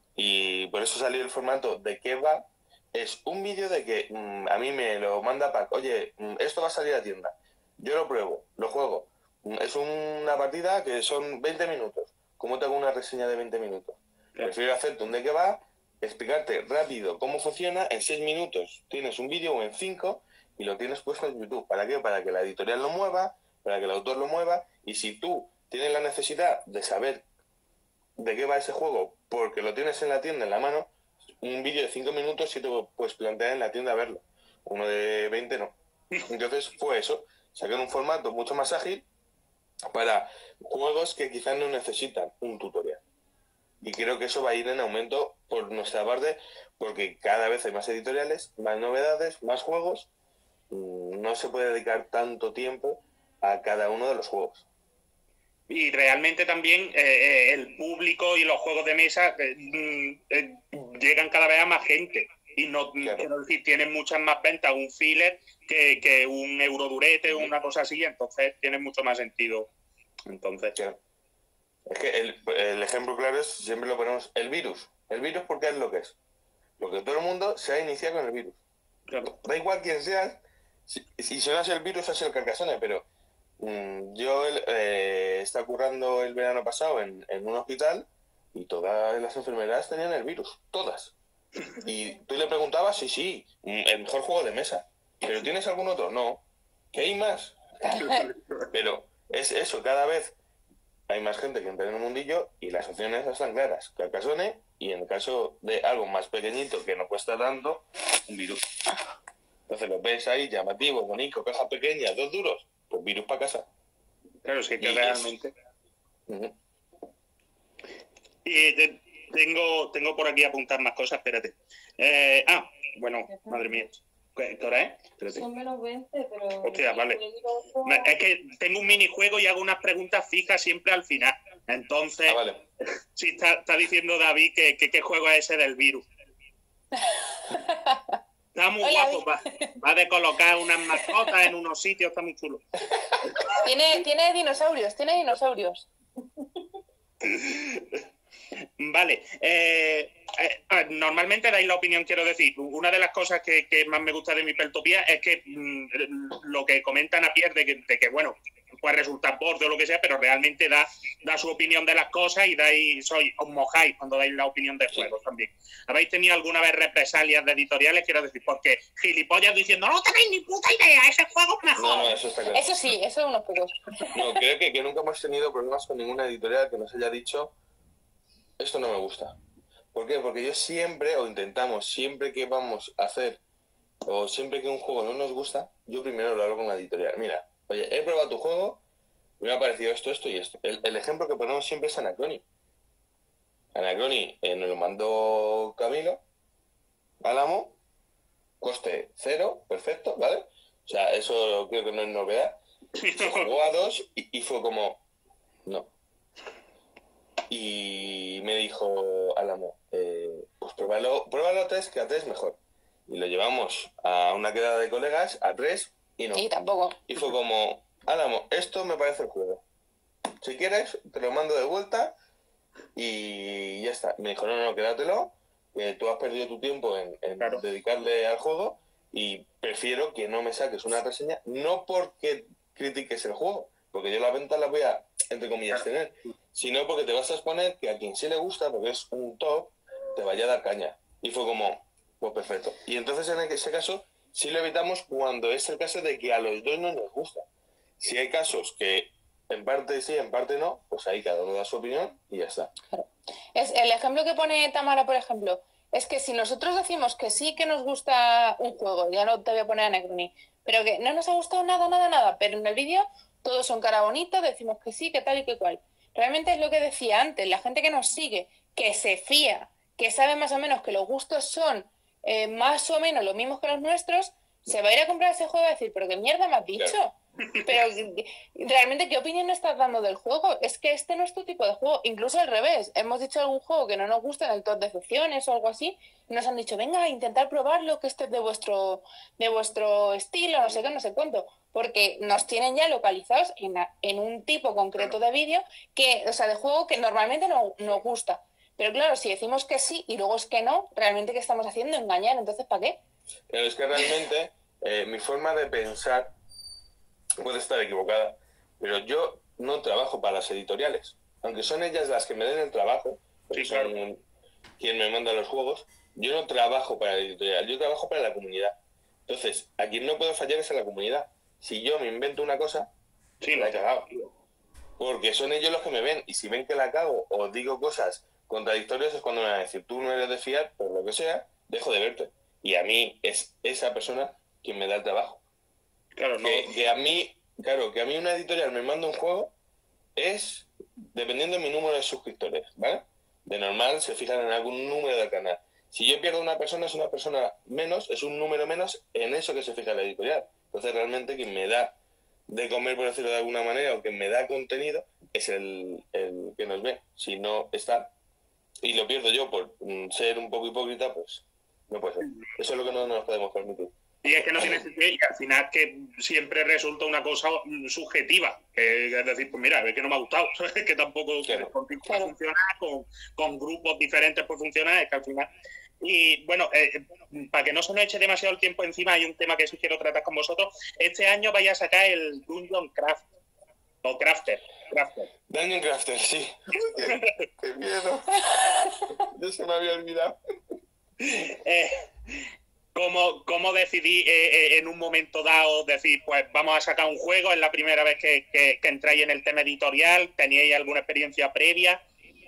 y por eso salió el formato de qué va, es un vídeo de que mmm, a mí me lo manda Pac, oye, mmm, esto va a salir a tienda, yo lo pruebo, lo juego, mm, es una partida que son veinte minutos, ¿cómo te hago una reseña de veinte minutos? Claro. Prefiero hacerte un de qué va, explicarte rápido cómo funciona, en seis minutos tienes un vídeo o en cinco y lo tienes puesto en YouTube. ¿Para qué? Para que la editorial lo mueva, para que el autor lo mueva, y si tú tienes la necesidad de saber de qué va ese juego porque lo tienes en la tienda en la mano, un vídeo de cinco minutos sí te puedes plantear en la tienda a verlo, uno de veinte no. Entonces fue eso, sacar un formato mucho más ágil para juegos que quizás no necesitan un tutorial, y creo que eso va a ir en aumento por nuestra parte porque cada vez hay más editoriales, más novedades, más juegos, no se puede dedicar tanto tiempo a cada uno de los juegos. Y realmente también eh, el público y los juegos de mesa eh, eh, llegan cada vez a más gente. Y no, claro. Quiero decir, tienen muchas más ventas un filler que, que un eurodurete o una cosa así, entonces tiene mucho más sentido. Entonces, claro. Es que el, el ejemplo claro es, siempre lo ponemos, el virus. El virus, ¿por qué es lo que es? Porque todo el mundo se ha iniciado con el virus. Claro. Da igual quién seas, si, si no es el virus, es el Carcassonne, pero yo eh, estaba currando el verano pasado en, en un hospital y todas las enfermeras tenían el virus, todas. Y tú le preguntabas, sí, sí, el mejor juego de mesa. ¿Pero tienes algún otro? No. ¿Qué hay más? Pero es eso, cada vez hay más gente que entra en el mundillo y las opciones están claras. Carcassonne y en el caso de algo más pequeñito que no cuesta tanto, un virus. Entonces lo ves ahí, llamativo, bonito, caja pequeña, dos duros. Pues virus para casa. Claro, sí que y realmente. Uh-huh. Y te, tengo, tengo por aquí apuntar más cosas, espérate. Eh, ah, bueno, madre mía. ¿Qué hora es? Espérate. Son menos veinte, pero... Hostia, vale. Es que tengo un minijuego y hago unas preguntas fijas siempre al final. Entonces, ah, vale. Sí, está, está diciendo David que qué juego es ese del virus. Está muy Hola, guapo, va, va de colocar unas mascotas en unos sitios, está muy chulo. Tiene, tiene dinosaurios, tiene dinosaurios. Vale. Eh, eh, normalmente dais la opinión, quiero decir. Una de las cosas que, que más me gusta de Mipeltopía es que mmm, lo que comentan a Pierre de que, de que, bueno, puede resultar borde o lo que sea, pero realmente da, da su opinión de las cosas y dais, sois, os mojáis cuando dais la opinión de juegos también. ¿Habéis tenido alguna vez represalias de editoriales? Quiero decir, porque gilipollas diciendo, no tenéis ni puta idea, ese juego es mejor. No, no, eso está claro. Eso sí, eso es unos pocos. No, creo que, que nunca hemos tenido problemas con ninguna editorial que nos haya dicho, esto no me gusta. ¿Por qué? Porque yo siempre, o intentamos, siempre que vamos a hacer, o siempre que un juego no nos gusta, yo primero lo hablo con la editorial. Mira, oye, he probado tu juego, me ha parecido esto, esto y esto. El, el ejemplo que ponemos siempre es Anacrony. Anacrony eh, nos lo mandó Camilo, Álamo, coste cero, perfecto, ¿vale? O sea, eso creo que no es novedad. Se jugó a dos y, y fue como, no. Y me dijo Álamo, eh, pues pruébalo, pruébalo a tres, que a tres mejor. Y lo llevamos a una quedada de colegas, a tres, y no. Y tampoco. Y fue como, Álamo, esto me parece el juego. Si quieres, te lo mando de vuelta y ya está. Me dijo, no, no, quédatelo, que tú has perdido tu tiempo en, en claro. dedicarle al juego y prefiero que no me saques una reseña, no porque critiques el juego, porque yo las ventas las voy a, entre comillas, tener, sino porque te vas a exponer que a quien sí le gusta, porque es un top, te vaya a dar caña. Y fue como, pues perfecto. Y entonces en ese caso sí lo evitamos cuando es el caso de que a los dos no nos gusta. Si hay casos que en parte sí, en parte no, pues ahí cada uno da su opinión y ya está. Claro. Es el ejemplo que pone Tamara, por ejemplo, es que si nosotros decimos que sí que nos gusta un juego, ya no te voy a poner Anacrony, pero que no nos ha gustado nada, nada, nada, pero en el vídeo todos son cara bonita, decimos que sí, que tal y que cual. Realmente es lo que decía antes, la gente que nos sigue, que se fía, que sabe más o menos que los gustos son eh, más o menos los mismos que los nuestros, se va a ir a comprar ese juego y a decir, pero qué mierda me has dicho. Claro. Pero realmente, ¿qué opinión estás dando del juego? Es que este no es tu tipo de juego. Incluso al revés. Hemos dicho algún juego que no nos gusta en el top de decepciones o algo así. Y nos han dicho, venga, a intentar probarlo, que este es de vuestro, de vuestro estilo, no sé qué, no sé cuánto. Porque nos tienen ya localizados en, la, en un tipo concreto de vídeo, que, o sea, de juego que normalmente no nos gusta. Pero claro, si decimos que sí y luego es que no, realmente ¿qué estamos haciendo? Engañar. Entonces, ¿para qué? Pero es que realmente eh, mi forma de pensar puede estar equivocada, pero yo no trabajo para las editoriales. Aunque son ellas las que me den el trabajo, porque Sí, claro. son quien me manda los juegos, yo no trabajo para la editorial, yo trabajo para la comunidad. Entonces, a quien no puedo fallar es a la comunidad. Si yo me invento una cosa, Sí, la no. he cagado. Porque son ellos los que me ven, y si ven que la cago o digo cosas contradictorias es cuando me van a decir, tú no eres de fiar, por lo que sea, dejo de verte. Y a mí es esa persona quien me da el trabajo. Claro, no. Que, que a mí, claro, que a mí una editorial me manda un juego es dependiendo de mi número de suscriptores, ¿vale? De normal se fijan en algún número del canal. Si yo pierdo una persona, es una persona menos, es un número menos en eso que se fija la editorial. Entonces realmente quien me da de comer, por decirlo de alguna manera, o quien me da contenido, es el, el que nos ve. Si no está, y lo pierdo yo por mm, ser un poco hipócrita, pues no puede ser. Eso es lo que no nos podemos permitir. Y es que no tiene sentido, y al final que siempre resulta una cosa subjetiva, que es decir, pues mira, es que no me ha gustado, es que tampoco Claro. contigo puede Claro. funcionar, con, con grupos diferentes puede funcionar, es que al final... Y bueno, eh, para que no se nos eche demasiado el tiempo encima, hay un tema que sí quiero tratar con vosotros. Este año vais a sacar el Dungeon Craft, o Crafter, Crafter. Dungeon Crafter, sí. qué, qué miedo. Yo se me había olvidado. Eh, ¿Cómo, cómo decidí eh, eh, en un momento dado decir, pues vamos a sacar un juego? Es la primera vez que, que, que entráis en el tema editorial, ¿teníais alguna experiencia previa?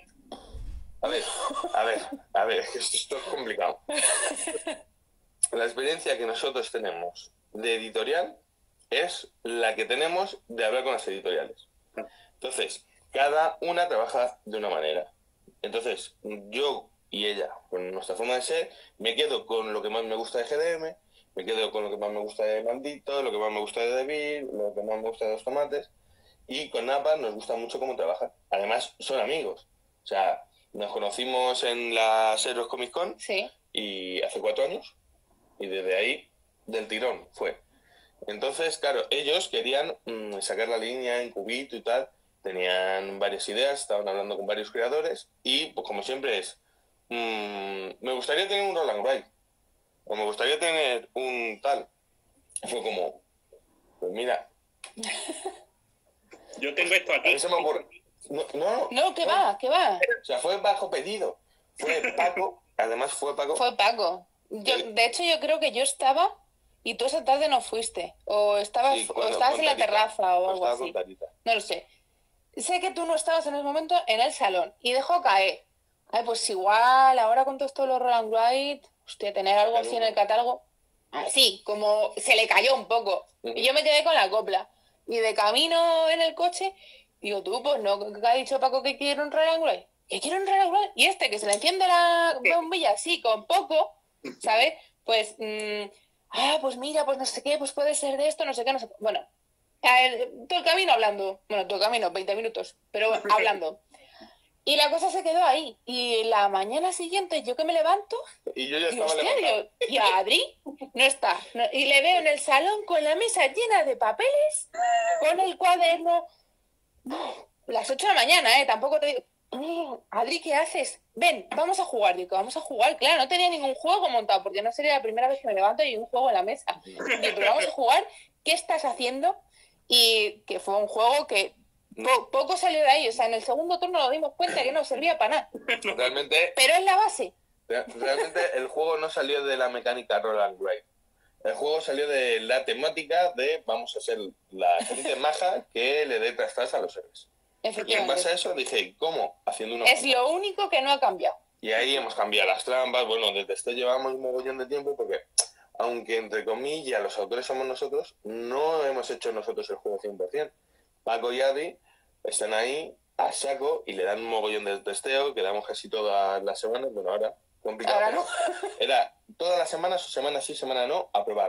A ver, a ver, a ver, esto, esto es complicado. La experiencia que nosotros tenemos de editorial es la que tenemos de hablar con las editoriales. Entonces, cada una trabaja de una manera. Entonces, yo y ella, con nuestra forma de ser, me quedo con lo que más me gusta de G D M, me quedo con lo que más me gusta de Maldito, lo que más me gusta de Devil, lo que más me gusta de Los Tomates, y con Napa nos gusta mucho cómo trabajan. Además, son amigos. O sea, nos conocimos en la Heroes Comic Con Sí. y hace cuatro años, y desde ahí, del tirón, fue. Entonces, claro, ellos querían mmm, sacar la línea en cubito y tal, tenían varias ideas, estaban hablando con varios creadores, y pues como siempre es, mmm, me gustaría tener un Roll and Ride, o me gustaría tener un tal. Fue como, pues mira, Yo tengo esto a aquí. mí se me ocurre. No, no, No, ¿qué va? ¿Qué va? O sea, fue bajo pedido. Fue Paco, además fue Paco. Fue Paco. Yo, de hecho, yo creo que yo estaba y tú esa tarde no fuiste. O estabas, Sí, o cuando- estabas con en la Tarita. terraza o O algo estaba así. con Tarita. No lo sé. Sé que tú no estabas en ese momento en el salón y dejó caer. Ay, pues igual, ahora con todo esto de los Roland White, hostia, tener algo así en el catálogo. Así, como se le cayó un poco. Y yo me quedé con la copla. Y de camino en el coche, digo, tú, pues no, que ha dicho Paco que quiere un Roland White. ¿Que quiere un Roland White? Y este, que se le enciende la bombilla así, con poco, ¿sabes? Pues, mmm, ah, pues mira, pues no sé qué, pues puede ser de esto, no sé qué, no sé qué. Bueno, a ver, todo el camino hablando. Bueno, todo el camino, veinte minutos, pero bueno, hablando. Y la cosa se quedó ahí. Y la mañana siguiente, yo que me levanto, Y yo ya digo, estaba hostia, levantado. digo, ¿y a Adri? No está. No, y le veo en el salón con la mesa llena de papeles, con el cuaderno. Las ocho de la mañana, ¿eh? Tampoco te digo, "Mm, Adri, ¿qué haces? Ven, vamos a jugar". Digo, vamos a jugar. Claro, no tenía ningún juego montado, porque no sería la primera vez que me levanto y hay un juego en la mesa. Digo, pero vamos a jugar. ¿Qué estás haciendo? Y que fue un juego que po poco salió de ahí. O sea, en el segundo turno nos dimos cuenta que no servía para nada. Realmente, Pero es la base. realmente el juego no salió de la mecánica Roll and Ride. El juego salió de la temática de vamos a ser la gente maja que le dé trastas a los héroes. Y en Efectivamente. base a eso dije, ¿cómo? Haciendo una... Es lo único que no ha cambiado. Y ahí hemos cambiado las trampas. Bueno, desde esto llevamos un mogollón de tiempo porque, aunque entre comillas los autores somos nosotros, no hemos hecho nosotros el juego cien por ciento. Paco y Adri están ahí a saco y le dan un mogollón de testeo que damos casi todas las semanas. Bueno, ahora complicado. Ahora no. Era todas las semanas o semana sí, semana no, a probarlo.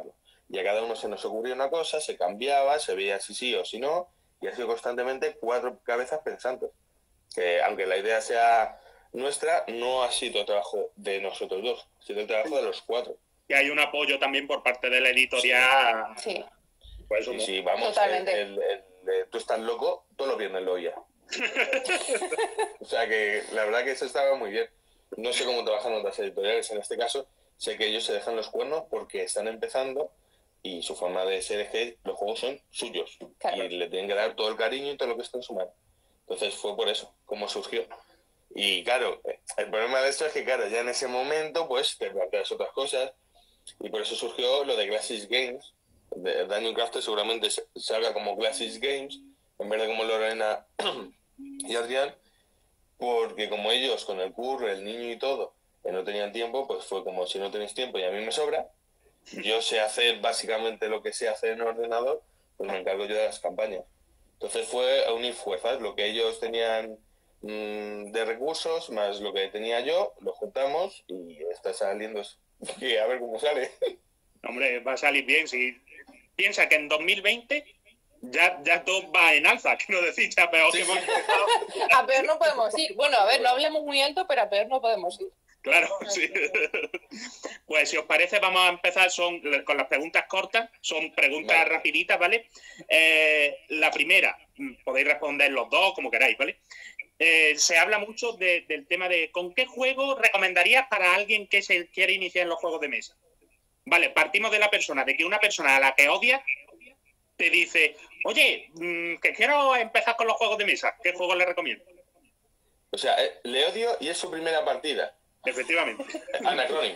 y a cada uno se nos ocurría una cosa, se cambiaba, se veía si sí o si no, y ha sido constantemente cuatro cabezas pensantes. Que aunque la idea sea nuestra, no ha sido trabajo de nosotros dos, ha sido el trabajo de los cuatro. Y hay un apoyo también por parte de la editorial. Sí. Pues sí, sí, vamos, totalmente. El, el, el, el, tú estás loco, todos los viernes lo oía. O sea que la verdad que eso estaba muy bien. No sé cómo trabajan otras editoriales en este caso, sé que ellos se dejan los cuernos porque están empezando y su forma de ser es que los juegos son suyos, claro, y le tienen que dar todo el cariño y todo lo que está en su mano. Entonces fue por eso, como surgió. Y claro, el problema de esto es que claro, ya en ese momento pues te planteas otras cosas y por eso surgió lo de Glacis Games. De Dungeon Crafter seguramente salga como Glacis Games en vez de como Lorena y Adrián, porque como ellos con el curro, el niño y todo, que no tenían tiempo, pues fue como si no tenéis tiempo y a mí me sobra, yo sé hacer básicamente lo que sé hacer en el ordenador, pues me encargo yo de las campañas. Entonces fue a unir fuerzas, lo que ellos tenían mmm, de recursos, más lo que tenía yo, lo juntamos y está saliendo eso. Y a ver cómo sale. Hombre, va a salir bien. Si piensa que en dos mil veinte ya, ya todo va en alza, quiero decir, ya peor que hemos empezado. A peor no podemos ir. Bueno, a ver, no hablemos muy alto, pero a peor no podemos ir. Claro, sí. Pues si os parece vamos a empezar son con las preguntas cortas, son preguntas vale. rapiditas, ¿vale? Eh, la primera, podéis responder los dos como queráis, ¿vale? Eh, se habla mucho de, del tema de ¿con qué juego recomendarías para alguien que se quiere iniciar en los juegos de mesa? Vale, partimos de la persona, de que una persona a la que odias te dice, oye, mmm, que quiero empezar con los juegos de mesa, ¿qué juego le recomiendo? O sea, eh, le odio y es su primera partida. Efectivamente. Anacroning.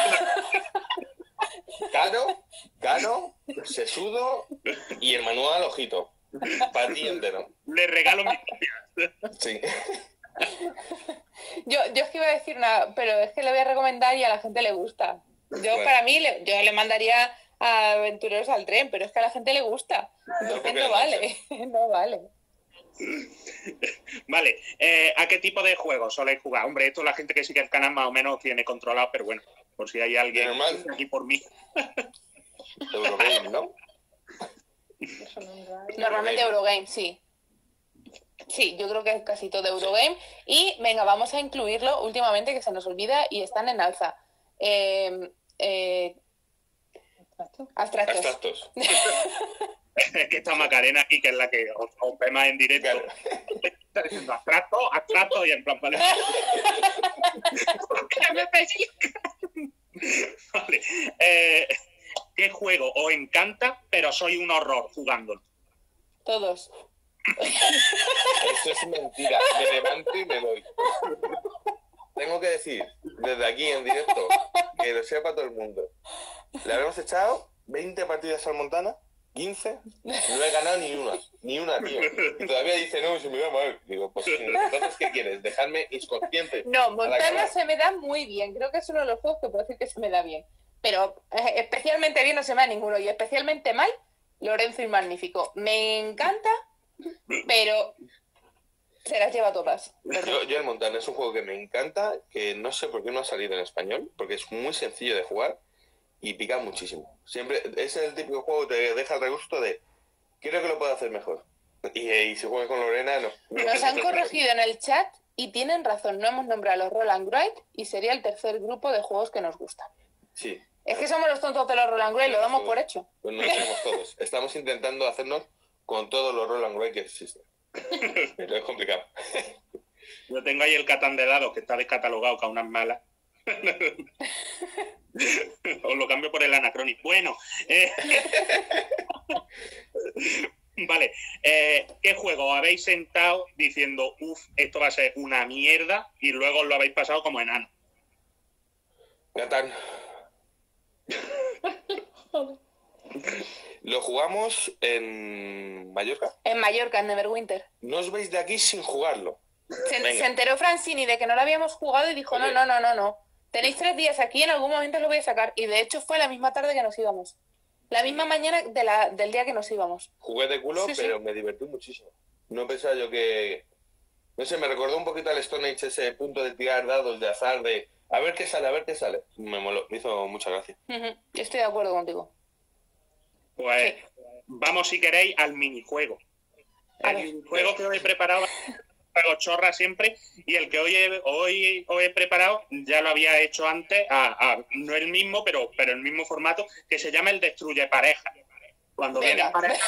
Caro, caro, sesudo y el manual, ojito. Para ti entero. Le regalo mis copias. Sí. Yo, yo es que iba a decir nada, pero es que le voy a recomendar y a la gente le gusta. Yo, bueno. para mí, le, yo le mandaría a Aventureros al Tren, pero es que a la gente le gusta. Entonces no, no vale, no vale. Vale, eh, ¿a qué tipo de juegos soléis jugar? Hombre, esto la gente que sigue el canal más o menos tiene controlado, pero bueno, por si hay alguien normal. Aquí por mí. Eurogame, ¿no? Normalmente Eurogame, sí. Sí, yo creo que es casi todo Eurogame. Y venga, vamos a incluirlo últimamente, que se nos olvida y están en alza. Eh, eh, abstractos. Abstractos. Es que está Macarena aquí, que es la que os, os ve más en directo. Claro. Está diciendo abstracto, abstracto y en plan, vale. ¿Por qué me pellizcan? Vale. Eh, ¿Qué juego os encanta, pero soy un horror jugándolo? Todos. Eso es mentira. Me levanto y me doy. Tengo que decir, desde aquí en directo, que lo sepa todo el mundo. Le habremos echado veinte partidas al Montana. quince, no he ganado ni una, ni una, tío. Y todavía dice, no, se me da mal. Digo, pues entonces, ¿qué quieres? ¿Dejarme inconsciente? No, Montana se me da muy bien. Creo que es uno de los juegos que puedo decir que se me da bien. Pero eh, especialmente bien no se me da ninguno. Y especialmente mal, Lorenzo y Magnífico. Me encanta, pero se las lleva todas. Yo, yo el Montana es un juego que me encanta, que no sé por qué no ha salido en español, porque es muy sencillo de jugar. Y pica muchísimo. Siempre es el típico juego que te deja el regusto de creo que lo puedo hacer mejor. Y, y si juegas con Lorena, no. Nos han corregido en el chat y tienen razón. No hemos nombrado los Roll and Write y sería el tercer grupo de juegos que nos gustan. Sí. Es que somos los tontos de los Roll and Write, lo damos por hecho. Pues no lo somos todos. Estamos intentando hacernos con todos los Roll and Write que existen. Pero es complicado. Yo tengo ahí el Catán de dados que está descatalogado, que aún es mala. Os lo cambio por el Anacronis. Bueno, eh... vale. Eh, ¿Qué juego habéis sentado diciendo, uff, esto va a ser una mierda y luego os lo habéis pasado como enano? Catán. Lo jugamos en Mallorca. En Mallorca, en Neverwinter. No os veis de aquí sin jugarlo. Se, se enteró Francini de que no lo habíamos jugado y dijo, no, no, no, no, no. Tenéis tres días aquí, en algún momento lo voy a sacar. Y de hecho fue la misma tarde que nos íbamos. La misma mañana de la, del día que nos íbamos. Jugué de culo, sí, pero sí. Me divertí muchísimo. No pensaba yo que... No sé, me recordó un poquito al Stone Age ese punto de tirar dados de azar, de a ver qué sale, a ver qué sale. Me moló, me hizo mucha gracia. Uh-huh. Estoy de acuerdo contigo. Pues sí. Vamos, si queréis, al minijuego. El minijuego que os he preparado, hago chorra siempre, y el que hoy he, hoy os he preparado ya lo había hecho antes, a, a, no el mismo, pero, pero el mismo formato, que se llama el Destruye Pareja. Cuando vienen parejas...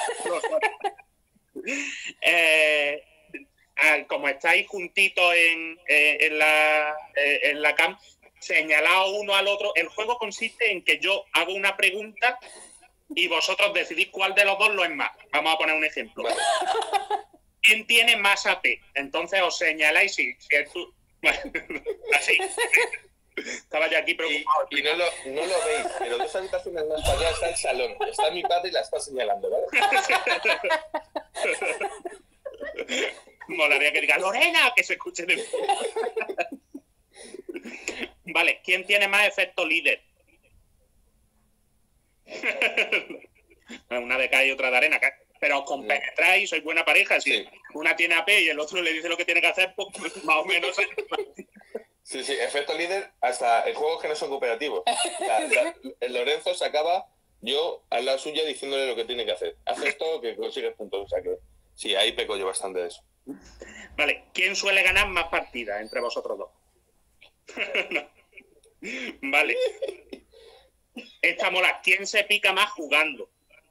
eh, como estáis juntitos en, eh, en, la, eh, en la cam, señalaos uno al otro. El juego consiste en que yo hago una pregunta y vosotros decidís cuál de los dos lo es más. Vamos a poner un ejemplo. Vale. ¿Quién tiene más A P? Entonces os señaláis y que tú... Así. Estaba ya aquí preocupado. Y, y no, lo, no lo veis, pero dos habitaciones más para allá está el salón. Está mi padre y la está señalando, ¿vale? Molaría que diga Lorena, que se escuche de mí. Vale, ¿quién tiene más efecto líder? Una de K y otra de arena, pero os compenetráis, sois buena pareja. Si sí. Una tiene A P y el otro le dice lo que tiene que hacer, pues más o menos. Sí, sí, efecto líder hasta en juegos que no son cooperativos. La, la, el Lorenzo se acaba yo al lado suya diciéndole lo que tiene que hacer. Haz esto que consigues puntos. O sea que sí, ahí peco yo bastante de eso. Vale, ¿quién suele ganar más partidas entre vosotros dos? No. Vale. Esta mola, ¿quién se pica más jugando?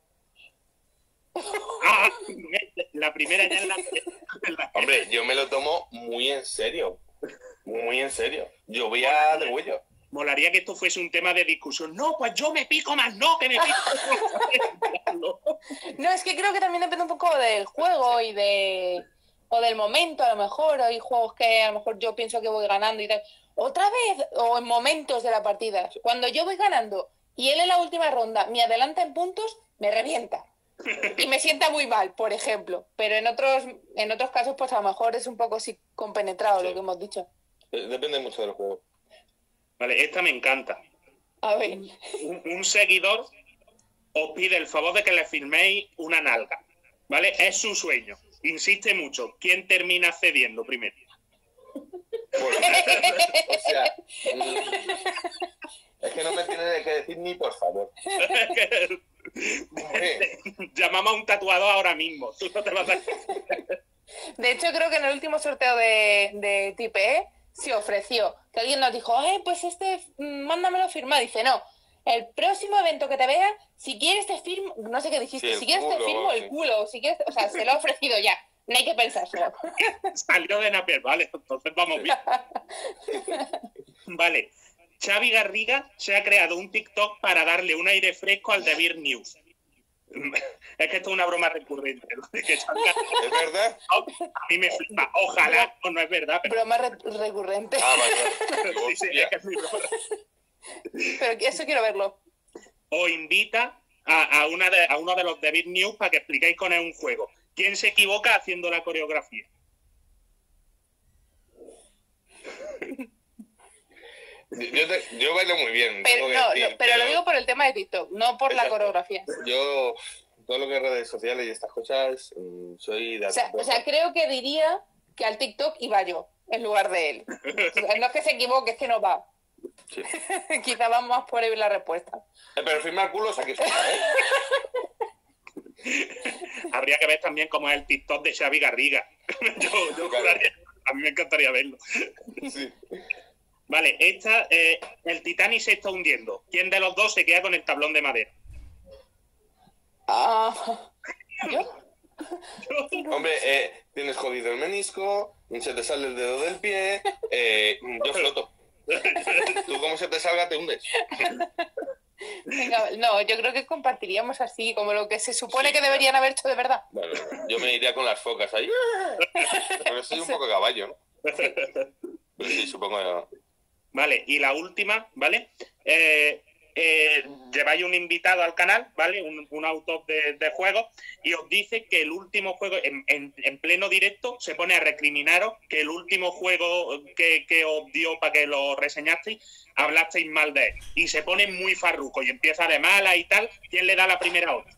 Ah, la primera ya es la, la... Hombre, yo me lo tomo muy en serio. Muy en serio. Yo voy a de huello. Molaría que esto fuese un tema de discusión. No, pues yo me pico más, no, que me pico. No, es que creo que también depende un poco del juego y de... o del momento, a lo mejor. Hay juegos que a lo mejor yo pienso que voy ganando y tal. Otra vez, o en momentos de la partida. Cuando yo voy ganando y él en la última ronda me adelanta en puntos, me revienta. Y me sienta muy mal, por ejemplo. Pero en otros en otros casos, pues a lo mejor es un poco así compenetrado, sí. Lo que hemos dicho. Depende mucho del juego. Vale, esta me encanta. A ver. Un, un seguidor os pide el favor de que le filméis una nalga. ¿Vale? Es su sueño. Insiste mucho. ¿Quién termina cediendo primero? Pues, o sea, es que no me tiene que decir ni por favor. Llamamos a un tatuador ahora mismo. Tú no te vas a... De hecho, creo que en el último sorteo de, de T P E se ofreció. Que alguien nos dijo, eh, pues este, mándamelo firmado. Dice, no, el próximo evento que te vea, si quieres te firmo, no sé qué dijiste, sí, si quieres culo, te firmo sí. El culo, si quieres, o sea, se lo ha ofrecido ya. No hay que pensárselo. Salió de Napier, vale, entonces vamos bien. Vale. Xavi Garriga se ha creado un TikTok para darle un aire fresco al The Beer News. Es que esto es una broma recurrente. ¿Es verdad? A mí me flipa. Ojalá, no, no es verdad. Pero... Broma re recurrente. Ah, vale, vale. Sí, sí, es que es muy broma. Pero eso quiero verlo. Os invita a, a, una de, a uno de los The Beer News para que expliquéis con él un juego. ¿Quién se equivoca haciendo la coreografía? Yo, te, yo bailo muy bien. Pero, no, decir, no, pero, pero lo digo por el tema de TikTok, no por exacto. La coreografía. Yo, todo lo que es redes sociales y estas cosas, soy de... O sea, o sea, creo que diría que al TikTok iba yo, en lugar de él. O sea, no es que se equivoque, es que no va. Sí. Quizá vamos más por ahí la respuesta. Eh, pero firmar culos aquí fuera, ¿eh? Habría que ver también cómo es el TikTok de Xavi Garriga. yo, yo claro. juraría, a mí me encantaría verlo. Sí. Vale, esta, eh, el Titanic se está hundiendo. ¿Quién de los dos se queda con el tablón de madera? Ah, ¿yo? Hombre, eh, tienes jodido el menisco, se te sale el dedo del pie, eh, yo floto. Tú como se te salga te hundes. Venga, no, yo creo que compartiríamos así, como lo que se supone sí, que deberían claro. haber hecho de verdad. Bueno, yo me iría con las focas ahí. Pero soy un poco caballo, ¿no? Pero sí, supongo que... Vale, y la última, ¿vale? Eh, eh, lleváis un invitado al canal, ¿vale? Un, un autor de, de juegos, y os dice que el último juego, en, en, en pleno directo, se pone a recriminaros que el último juego que, que os dio para que lo reseñasteis, hablasteis mal de él. Y se pone muy farruco y empieza de mala y tal. ¿Quién le da la primera hora?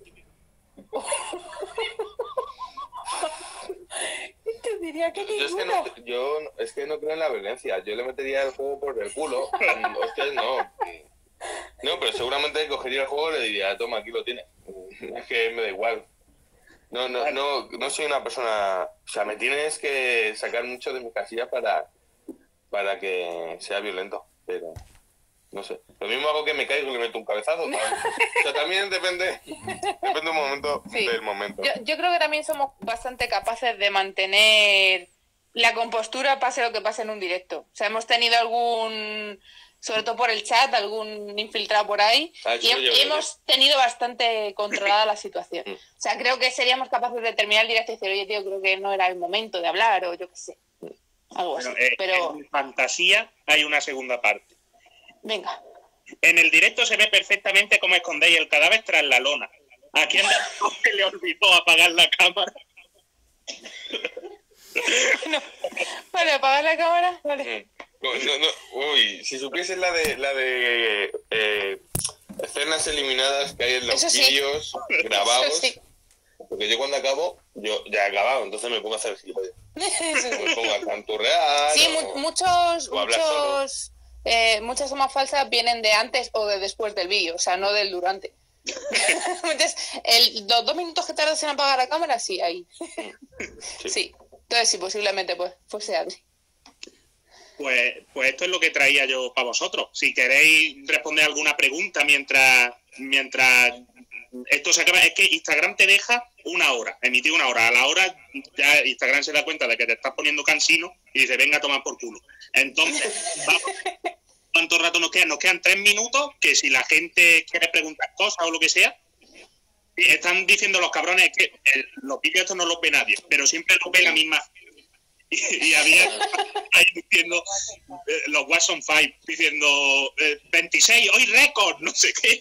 Te diría que yo, es que no, yo es que no creo en la violencia. Yo le metería el juego por el culo. Hostias, no. No, pero seguramente cogería el juego y le diría, toma, aquí lo tienes. Es que me da igual. No, no, no, no soy una persona... O sea, me tienes que sacar mucho de mi casilla para, para que sea violento, pero... No sé. Lo mismo hago que me caigo y le meto un cabezazo. ¿sabes? O sea, también depende... Depende del momento. Sí. Del momento. Yo, yo creo que también somos bastante capaces de mantener la compostura pase lo que pase en un directo. O sea, hemos tenido algún... sobre todo por el chat, algún infiltrado por ahí, ah, y he, hemos tenido bastante controlada la situación. O sea, creo que seríamos capaces de terminar el directo y decir, oye, tío, creo que no era el momento de hablar, o yo qué sé, algo bueno, así. Eh, Pero... En fantasía hay una segunda parte. Venga. En el directo se ve perfectamente cómo escondéis el cadáver tras la lona. ¿A quién se le olvidó apagar la cámara? Bueno, vale, apagar la cámara, vale. No, no, no. Uy, si supieses la de la de eh, escenas eliminadas que hay en los sí. vídeos grabados, sí. Porque yo cuando acabo, yo ya he acabado, entonces me pongo a hacer gilipollas. Me pongo a canturrear. Sí, o, muchos, o muchos, eh, muchas tomas falsas vienen de antes o de después del vídeo, o sea, no del durante. Entonces, el, los dos minutos que tardas en apagar la cámara, sí, ahí. Sí. Sí. Entonces, sí, posiblemente pues fuese Adri. Pues, pues esto es lo que traía yo para vosotros. Si queréis responder alguna pregunta mientras mientras esto se acaba, es que Instagram te deja una hora, emitir una hora. A la hora ya Instagram se da cuenta de que te estás poniendo cansino y dice, venga a tomar por culo. Entonces, vamos, ¿cuánto rato nos quedan? Nos quedan tres minutos, que si la gente quiere preguntar cosas o lo que sea, están diciendo los cabrones que el, los vídeos estos no los ve nadie, pero siempre los ve la misma y, y había ahí diciendo eh, los Watson Five diciendo eh, veintiséis, hoy récord, no sé qué.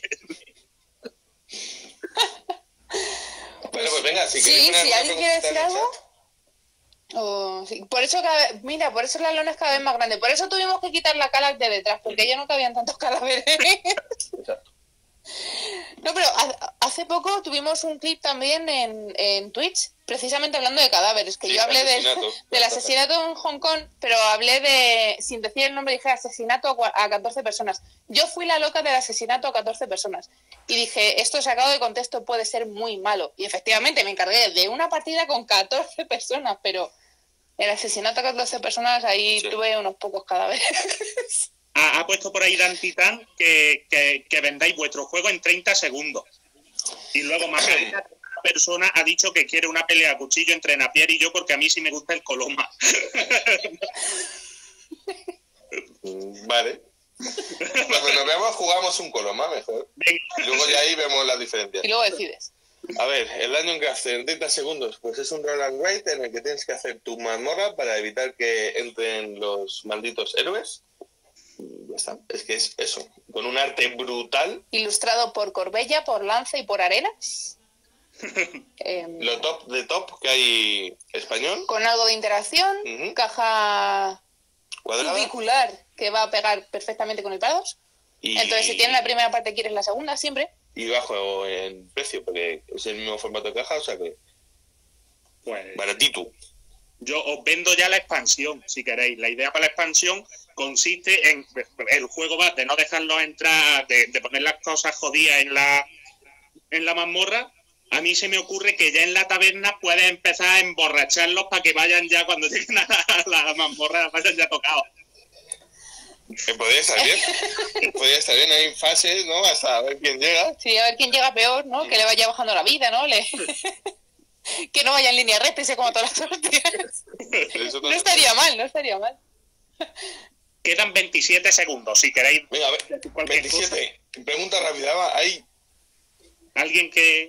Bueno, pues venga, si sí, si alguien quiere decir algo. Oh, sí. Por eso cada vez, mira, por eso la lona es cada vez más grande. Por eso tuvimos que quitar la cala de detrás, porque ya no cabían tantos cadáveres. Exacto. No, pero hace poco tuvimos un clip también en, en Twitch, precisamente hablando de cadáveres, que sí, yo hablé del, del asesinato en Hong Kong, pero hablé de, sin decir el nombre, dije asesinato a catorce personas. Yo fui la loca del asesinato a catorce personas. Y dije, esto sacado de contexto puede ser muy malo. Y efectivamente me encargué de una partida con catorce personas, pero el asesinato a catorce personas, ahí sí. Tuve unos pocos cadáveres. Ha, ha puesto por ahí Dan Titán que, que, que vendáis vuestro juego en treinta segundos. Y luego más una persona ha dicho que quiere una pelea a cuchillo entre Napier y yo porque a mí sí me gusta el Coloma. Vale. Cuando nos veamos jugamos un Coloma mejor. Venga. Y luego ya ahí vemos las diferencias. Y luego decides. A ver, el daño en que hace en treinta segundos, pues es un roll and wait en el que tienes que hacer tu mazmorra para evitar que entren los malditos héroes. Ya está. Es que es eso, con un arte brutal. Ilustrado por Corbella, por Lance y por Arenas. eh, Lo top de top que hay español. Con algo de interacción, uh-huh. Caja cuadrada, cubicular que va a pegar perfectamente con el Prados. Y... Entonces, si tienes la primera parte, quieres la segunda siempre. Y bajo en precio, porque es el mismo formato de caja, o sea que. Pues. Baratito. Yo os vendo ya la expansión, si queréis. La idea para la expansión consiste en el juego va de no dejarlos entrar, de, de poner las cosas jodidas en la en la mazmorra. A mí se me ocurre que ya en la taberna puedes empezar a emborracharlos para que vayan ya cuando lleguen a la, la mazmorra, vayan ya tocados. Que podría estar bien, podría estar bien, hay fases, ¿no? Hasta ver quién llega. Sí, a ver quién llega peor, ¿no? Que le vaya bajando la vida, ¿no? Le... que no vaya en línea recta y se coma todas las tortillas. No estaría mal, no estaría mal. Quedan veintisiete segundos, si queréis. Venga, a ver, veintisiete. Cosa. Pregunta rápida, ¿hay alguien que...?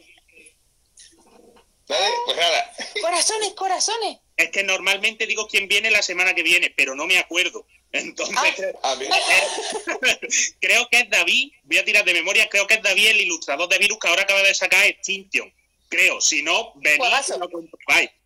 Vale, pues nada. Corazones, corazones. Es que normalmente digo quién viene la semana que viene, pero no me acuerdo. Entonces, ah, creo que es David, voy a tirar de memoria, creo que es David el ilustrador de Virus que ahora acaba de sacar Extinction. Creo, si no, venid y lo comprobáis.